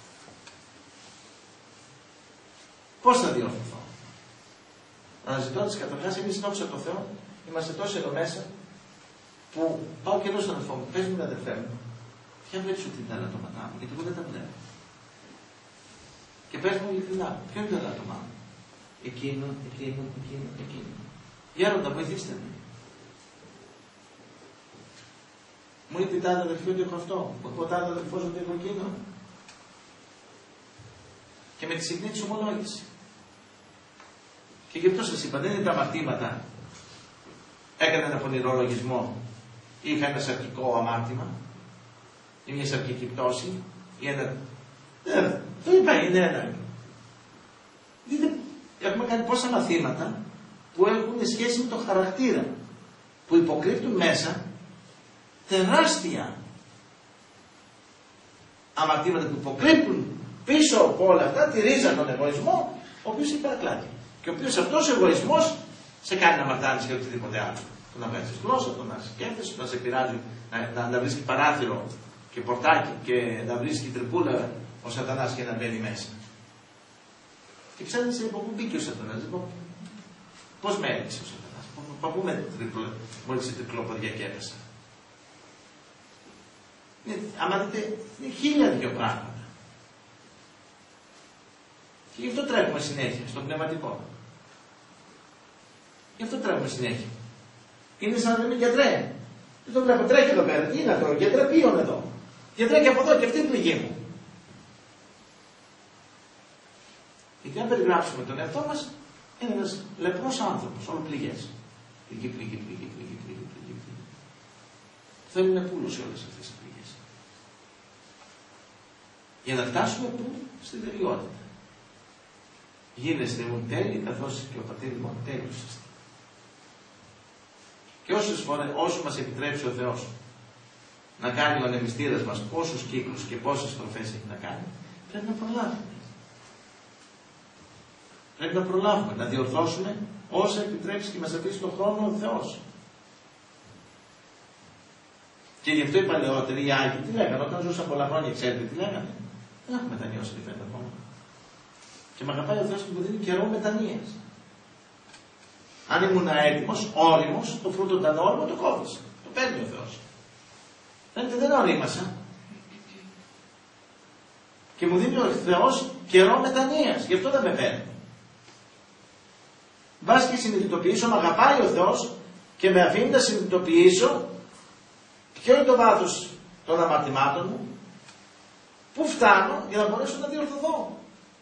Πώς θα διορθωθώ? Αναζητώντας καταρχάς, εμείς δόξα τω Θεώ, είμαστε τόσοι εδώ μέσα, που πάω και εδώ στον αδελφό μου, πες μου αδελφέ μου, ποια βλέπεις ότι είναι τα ελαττώματά μου, γιατί εγώ δεν τα βλέπω. Και πες μου ειλικρινά, ποιο είναι το ελαττώμά μου? Εκείνο, εκείνο, εκείνο, εκείνο. Γέροντα, βοηθήστε με. Μου είπε η τάδε αδελφή ότι έχω αυτό. Μου είπε ο τάδε αδελφός ότι έχω εκείνο. Και με τη συχνή της ομολόγηση. Και γι' αυτό σας είπα, δεν είναι τα αμαρτήματα. Έκανα ένα πονηρό λογισμό. Είχα ένα σαρκικό αμάρτημα. Ή μια σαρκική πτώση. Ή ένα. Δεν, το είπα, είναι ένα. Δείτε, έχουμε κάνει πόσα μαθήματα που έχουν σχέση με το χαρακτήρα, που υποκρύπτουν μέσα τεράστια αμαρτήματα, που υποκρύπτουν πίσω από όλα αυτά τη ρίζα των εγωισμό, ο οποίος είναι παρακλάτη. Και ο οποίος αυτός ο εγωισμός σε κάνει να αμαρτάνεις και οτιδήποτε άλλο. Το να βγάζεις γλώσσα, το να σκέφτεσαι, το να σε πειράζει, να, να, να βρίσκει παράθυρο και πορτάκι και να βρίσκει τρυπούλα ο σατανάς και να μπαίνει μέσα. Και ψάχνεις από πού μπήκε ο σατανάς. Πώς με έλειξε ο σατανάς, από πού με μόλις η τρικλοποδιά και έπεσα. Άμα δείτε, είναι χίλια δυο πράγματα. Και γι' αυτό τρέχουμε συνέχεια, στο πνευματικό. Γι' αυτό τρέχουμε συνέχεια. Είναι σαν να λέμε γιατρέ. Δεν το βλέπω, τρέχει εδώ πέρα. Τι είναι αυτό, γιατρέ ποιον εδώ. Γιατρέ και από εδώ και αυτή την πληγή μου. Γιατί αν περιγράψουμε τον εαυτό μας, είναι ένας λεπρός άνθρωπος, όλο πληγές. Πληγή, πληγή, πληγή, πληγή, πληγή, πληγή, πληγή. Θέλει να πούλωσε όλες αυτές τις πληγές. Για να φτάσουμε πού? Στην τελειότητα. Γίνεστε μου τέλειοι, καθώς και ο πατήρ μου τέλειος είστε. Και όσες φορές, όσο μας επιτρέψει ο Θεός να κάνει ο ανεμιστήρας μας πόσους κύκλους και πόσες στροφές έχει να κάνει, πρέπει να προλάβουμε. Πρέπει να προλάβουμε, να διορθώσουμε όσα επιτρέψει και μας αφήσει τον χρόνο ο Θεός. Και γι' αυτό οι παλαιότεροι, οι Άγιοι, τι λέγανε, όταν ζούσαν πολλά χρόνια, ξέρετε τι λέγανε. Δεν έχουμε μετανιώσει τι φαίνεται ακόμα. Και με αγαπάει ο Θεός και μου δίνει καιρό μετανοίας. Αν ήμουν έτοιμος, όριμος, το φρούτο ήταν όριμο, το κόβεις. Το παίρνει ο Θεός. Φαίνεται δεν ορίμασα. Και μου δίνει ο Θεός καιρό μετανοίας. Γι' αυτό δεν με παίρνει. Μπας και συνειδητοποιήσω, με αγαπάει ο Θεός και με αφήνει να συνειδητοποιήσω ποιο είναι το βάθος των αμαρτημάτων μου, πού φτάνω για να μπορέσω να διορθωθώ.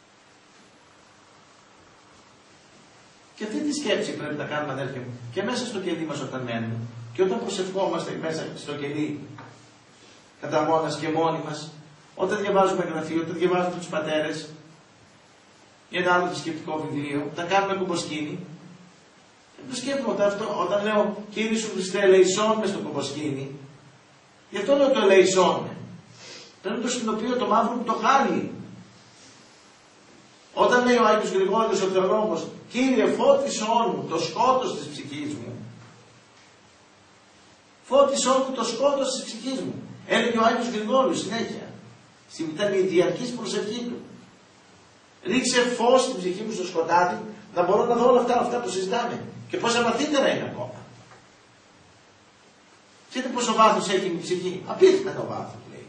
Και αυτή τη σκέψη πρέπει να κάνουμε, αδέρφια μου, και μέσα στο κελί μας όταν μένουμε και όταν προσευχόμαστε μέσα στο κελί κατά μόνας και μόνοι μας, όταν διαβάζουμε γραφείο, όταν διαβάζουμε τους πατέρες ή ένα άλλο θρησκευτικό βιβλίο, όταν κάνουμε κομποσκήνη, το σκέφτομαι όταν, αυτό, όταν λέω Κύριε Σου Χριστέ, ελεησόν με στο κομποσκήνη, γι' αυτό λέω το ελεησόν με. Πρέπει να το συνειδητοποιώ το μαύρο μου το χάλι. Όταν λέει ο Άγιος Γρηγόριος ο Θεολόγος, Κύριε φώτισόν μου το σκότος της ψυχής μου. Φώτισόν μου το σκότος της ψυχής μου. Έλεγε ο Άγιος Γρηγόριος συνέχεια. Ήταν η διαρκής προσευχή του. Ρίξε φως στην ψυχή μου στο σκοτάδι, να μπορώ να δω όλα αυτά, αυτά που συζητάμε. Και πόσα βαθύτερα είναι ακόμα. Ξέρετε πόσο βάθος έχει η ψυχή. Απίθανο βάθος λέει.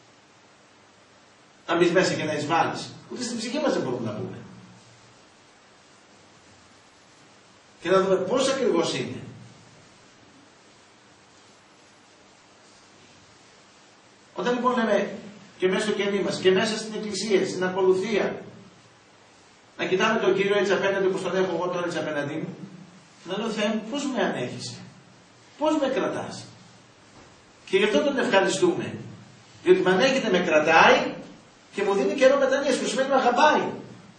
Να μπεις μέσα και να εισβάλλεις. Ούτε στην ψυχή μας δεν μπορούμε να μπούμε. Και να δούμε πώς ακριβώς είναι. Όταν λοιπόν λέμε και μέσα στο κελί μας και μέσα στην εκκλησία, στην ακολουθία, να κοιτάμε τον Κύριο έτσι απέναντι όπως τον έχω εγώ τώρα έτσι απέναντί μου, να λέω Θεέ μου πώς με ανέχεσαι, πώς με κρατάς. Και γι' αυτό τον ευχαριστούμε. Διότι με ανέχεται, με κρατάει και μου δίνει καιρό μετανοίας, που σημαίνει με αγαπάει.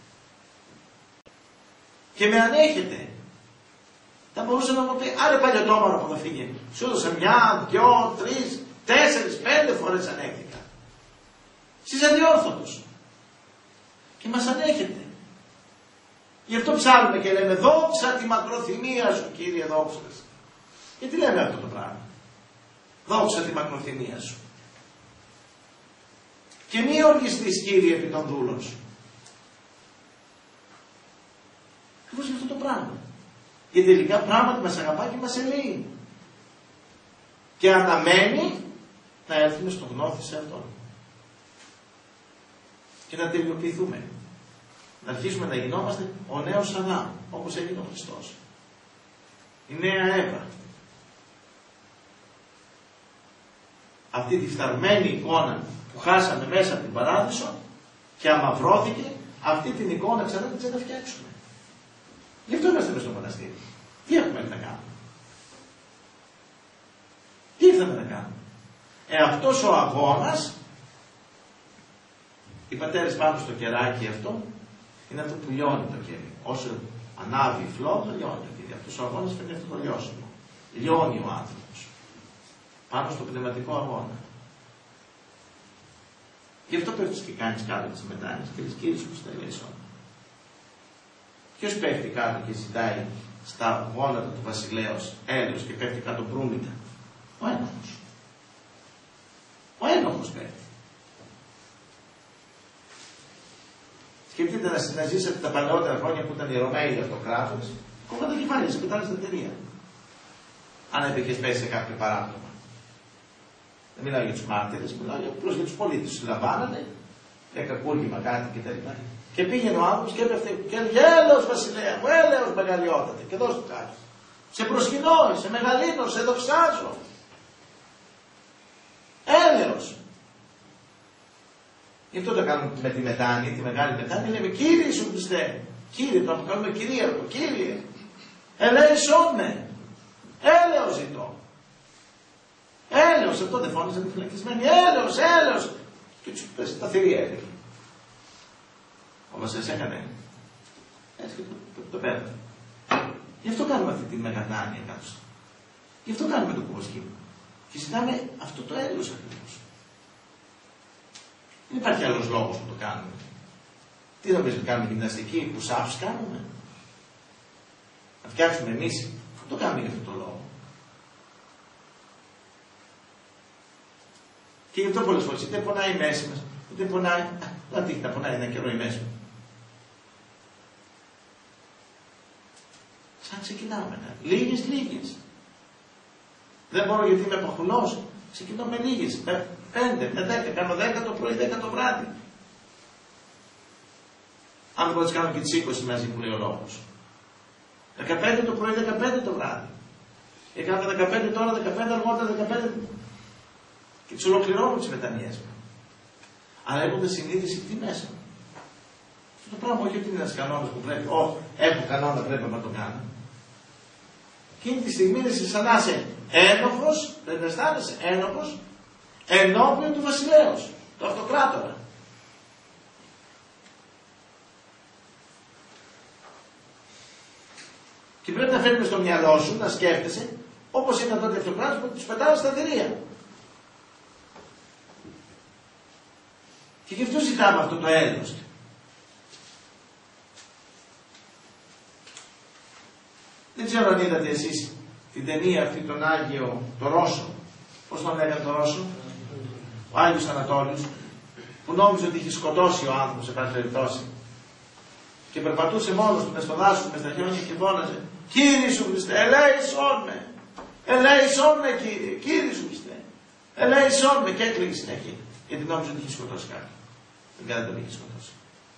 Και με ανέχεται. Θα μπορούσε να μου πει, άρε παλιωτόμαρο που θα φύγει. Σου έδωσα μια, δυο, τρεις, τέσσερις, πέντε φορές ανέχτηκα. Εσείς αδιόρθωτος. Και μας ανέχεται. Γι' αυτό ψάλουμε και λέμε δόξα τη μακροθυμία σου Κύριε δόξα. Γιατί λέμε αυτό το πράγμα. Δόξα τη μακροθυμία σου. Και μη οργιστείς Κύριε επί των δούλων σου. Ακριβώς για αυτό το πράγμα. Γιατί τελικά πράγματι μας αγαπάει και μας ελεεί. Και αναμένει να έρθουμε στον γνώθι σε αυτόν. Και να τελειοποιηθούμε. Να αρχίσουμε να γινόμαστε ο νέος Αδάμ, όπως έγινε ο Χριστός. Η νέα Εύα. Αυτή τη φθαρμένη εικόνα που χάσαμε μέσα από την παράδεισο και αμαυρώθηκε, αυτή την εικόνα ξανά την ξαναφτιάξουμε. Γι' αυτό είμαστε μες στο μοναστήρι. Τι έχουμε να κάνουμε. Τι ήρθαμε να κάνουμε. Ε, αυτός ο αγώνας, οι πατέρες πάνω στο κεράκι αυτό, είναι αυτό που λιώνει το κερί. Όσο ανάβει η φλόγα, λιώνει το κερί. Αυτός ο αγώνας φαίνεται αυτό το λιώσιμο. Λιώνει ο άνθρωπος. Πάνω στο πνευματικό αγώνα. Γι' αυτό πέφτεις και κάνεις κάτω τις μετάνοιες και λες Κύριε Σου Χριστέ ελεησόν. Ποιος πέφτει κάτω και ζητάει στα γόνατα του βασιλέως έλεος και πέφτει κάτω μπρούμητα. Ο ένοχος. Ο ένοχος πέφτει. Σκεφτείτε να, να ζήσετε τα παλαιότερα χρόνια που ήταν οι Ρωμαίοι αυτοκράτορες, ακόμα τα κεφάλια σε πετάνε στα εταιρεία. Αν έπαιχες πέσει σε κάποιο παράπτωμα. Δεν μιλάω για τους μάρτυρες, μιλάω απλώς για τους πολίτες. Τους συλλαμβάνανε, για κακούργημα κάτι κτλ. Και πήγαινε ο άνθρωπος και έπεφτε και έλεγε έλεος βασιλέα μου, έλεος μεγαλειότατε. Και δώσ' του κάτι. Σε προσκυνώ, σε μεγαλύτερο, σε δοξάζω. Έλεος. Γι' αυτό το κάνουμε με τη μετάνοια, τη μεγάλη μετάνοια. Λέμε Κύριε Σου Χριστέ. Κύριε, το αποκαλούμε κυρίαρχο. Κύριε, ελέησόν με. Έλεος ζητώ. Έλεος, αυτό δεν φώνησε τη φυλακισμένη. Έλεος, έλεος. Και τους πες, τα θηρία έλεγε. Όμως σας έκανε. Έτσι και το, το, το παίρνει. Γι' αυτό κάνουμε αυτή τη μεγατάνοια κάτω. Γι' αυτό κάνουμε το κουμποσκήνιο. Και ζητάμε αυτό το έλεος ακριβώς. Δεν υπάρχει άλλος λόγος που το κάνουμε. Τι νομίζετε, κάνουμε γυμναστική, που σάφς κάνουμε. Να φτιάξουμε εμείς, αυτό το κάνουμε για αυτό το λόγο. Και γι' αυτό πολλές φορές είτε πονάει η μέση μας, είτε πονάει, να τύχει να πονάει ένα καιρό η μέση μας. Σαν ξεκινάμε, λίγες λίγες. Δεν μπορώ γιατί είμαι παχουλός. Ξεκινώ με λίγες, με πέντε, με δέκα, κάνω δέκα το πρωί, δέκα το βράδυ. Αν δεν μπορώ να κάνω και τις είκοσι μαζί που λέει ο λόγος. δεκαπέντε το πρωί, δεκαπέντε το βράδυ. Έκανα δεκαπέντε τώρα, δεκαπέντε αργότερα, δεκαπέντε. Και τις ολοκληρώνω τις μετανοίες μου. Αλλά έχοντας συνείδηση τι μέσα μου. Αυτό το πράγμα όχι ότι είναι ένας κανόνας που πρέπει, όχι, έχω κανόνα, πρέπει να το κάνω. Εκείνη τη στιγμή είσαι σαν να είσαι ένοχος, δεν αισθάνεσαι ένοχος, ενώπιον του βασιλέως, του αυτοκράτορα. Και πρέπει να φέρνεις στο μυαλό σου να σκέφτεσαι, όπως ήταν τότε αυτοκράτορας που τους πετάνε στα θηρία. Και γι' αυτό ζητάμε αυτό το έλεος. Δεν ξέρω αν είδατε εσείς την ταινία αυτή τον Άγιο, το Ρώσο. Πώς τον λέγανε το Ρώσο? Ο Άγιος Ανατόλιος, που νόμιζε ότι είχε σκοτώσει ο άνθρωπος σε πάση περιπτώσει. Και περπατούσε μόνος του μες στο δάσος, μες στα χιόνια και φώναζε «Κύριε σου Χριστέ, ελέησόν με! Ελέησόν με Κύριε, Κύριε σου Χριστέ! Ελέησόν με!» Και έκλαιγε συνέχεια, γιατί νόμιζε ότι είχε σκοτώσει κάποιον. Δεν τον είχε σκοτώσει.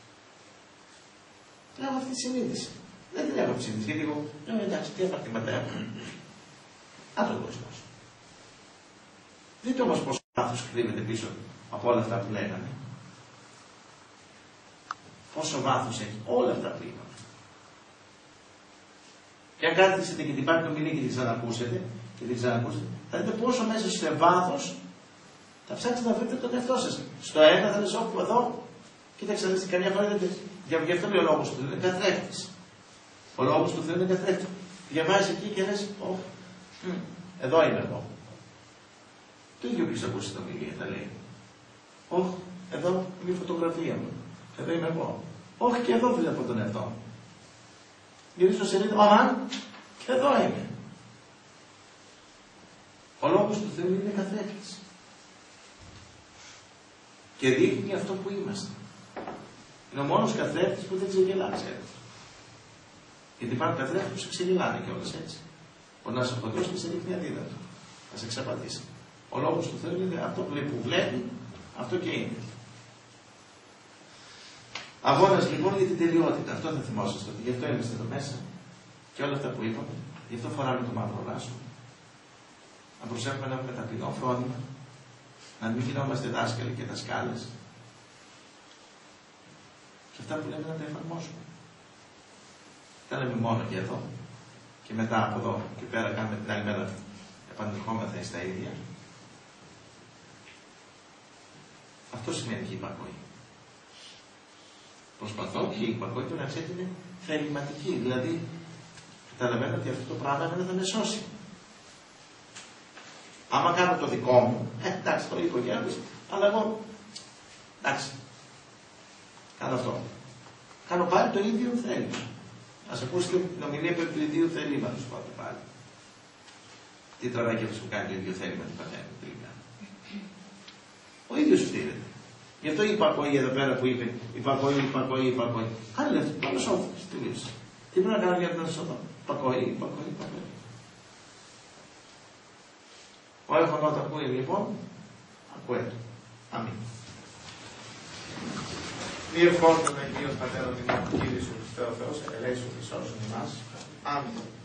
Έχω αυτή τη συνείδηση. Δεν την έχω τη συνείδηση, γιατί εγώ λέω εντάξει, τι απαρτήματα έχω. Να το δώσω. Δείτε όμως πόσο βάθος κρύβεται πίσω από όλα αυτά που λέγανε. Πόσο βάθος έχει όλα αυτά που είπαμε. Και αν κάθισετε και την πάρετε το μηνύ και την ξανακούσετε, και την ξανακούσετε, θα δείτε πόσο μέσα σε βάθος θα ψάξετε να βρείτε τον εαυτό σας. Στο ένα θα λες όπου εδώ, κοίταξε να δείτε, καμιά φορά δεν. Γι' αυτό λέει ο λόγος του Θεού, είναι καθρέφτης. Ο λόγος του Θεού είναι καθρέφτης. Διαβάζεις εκεί και λες, oh, hm, εδώ είμαι εγώ. Το ίδιο που έχεις ακούσει στην ομιλία, θα λέει. Όχι, εδώ είναι η φωτογραφία μου. Εδώ είμαι εγώ. Όχι, και εδώ βλέπω τον εαυτό μου. Γυρίζω σελίδα, αμάν, και εδώ είμαι. Ο λόγος του Θεού είναι καθρέφτης. Και δείχνει αυτό που είμαστε. Είναι ο μόνος καθρέφτης που δεν ξεγελά, ξέρετε. Γιατί υπάρχουν καθρέφτες που σε ξεγελάνε κιόλας έτσι. Μπορεί να σε αποτρώσει και σε ρίχνει αντίδατο. Να σε εξαπατήσει. Ο λόγος του Θεού είναι αυτό που βλέπει, αυτό και είναι. Αγώνας λοιπόν για την τελειότητα. Αυτό θα θυμόσαστε, ότι γι' αυτό είμαστε εδώ μέσα. Και όλα αυτά που είπαμε, γι' αυτό φοράμε το μαύρο λάσο. Να προσέχουμε να έχουμε ταπεινό φρόνημα, να μην γινόμαστε δάσκαλοι και δασκάλες. Και αυτά που λέμε να τα εφαρμόσουμε. Δεν λέμε μόνο και εδώ, και μετά από εδώ και πέρα κάνουμε την άλλη μέρα επανερχόμεθα στα ίδια. Αυτό σημαίνει και η υπακοή. Προσπαθώ και η υπακοή του να ξέρετε είναι θεληματική. Δηλαδή, καταλαβαίνω ότι αυτό το πράγμα δεν θα με σώσει. Άμα κάνω το δικό μου, ε, εντάξει, το είπε ο Γιάννης, αλλά εγώ, εντάξει, κάνω αυτό. Κάνω πάλι το ίδιο θέλημα. Ας ακούσετε την ομιλία περί του ιδίου θελήματος πρώτα πάλι. Τι τώρα και αυτός που κάνει το ίδιο θέλημα του πατέρα τελικά. Ο ίδιος στείλεται. Γι' αυτό η υπακοή εδώ πέρα που είπε υπακοή, υπακοή, υπακοή. Κάνε λεφτά, πάμε σώθηκες, τελείωσε. Τι πρέπει να κάνω για να σώθω. Υπακοή, υπακοή, υπακοή. Ο έχων όταν ακούει λοιπόν, ακούεται. Αμήν. Μη ευχόμαστε με Κύριος Πατέρα Δημάρχου Κύριος Χριστέ ο Θεός, ελέησον Χριστός ημάς. Αμήν.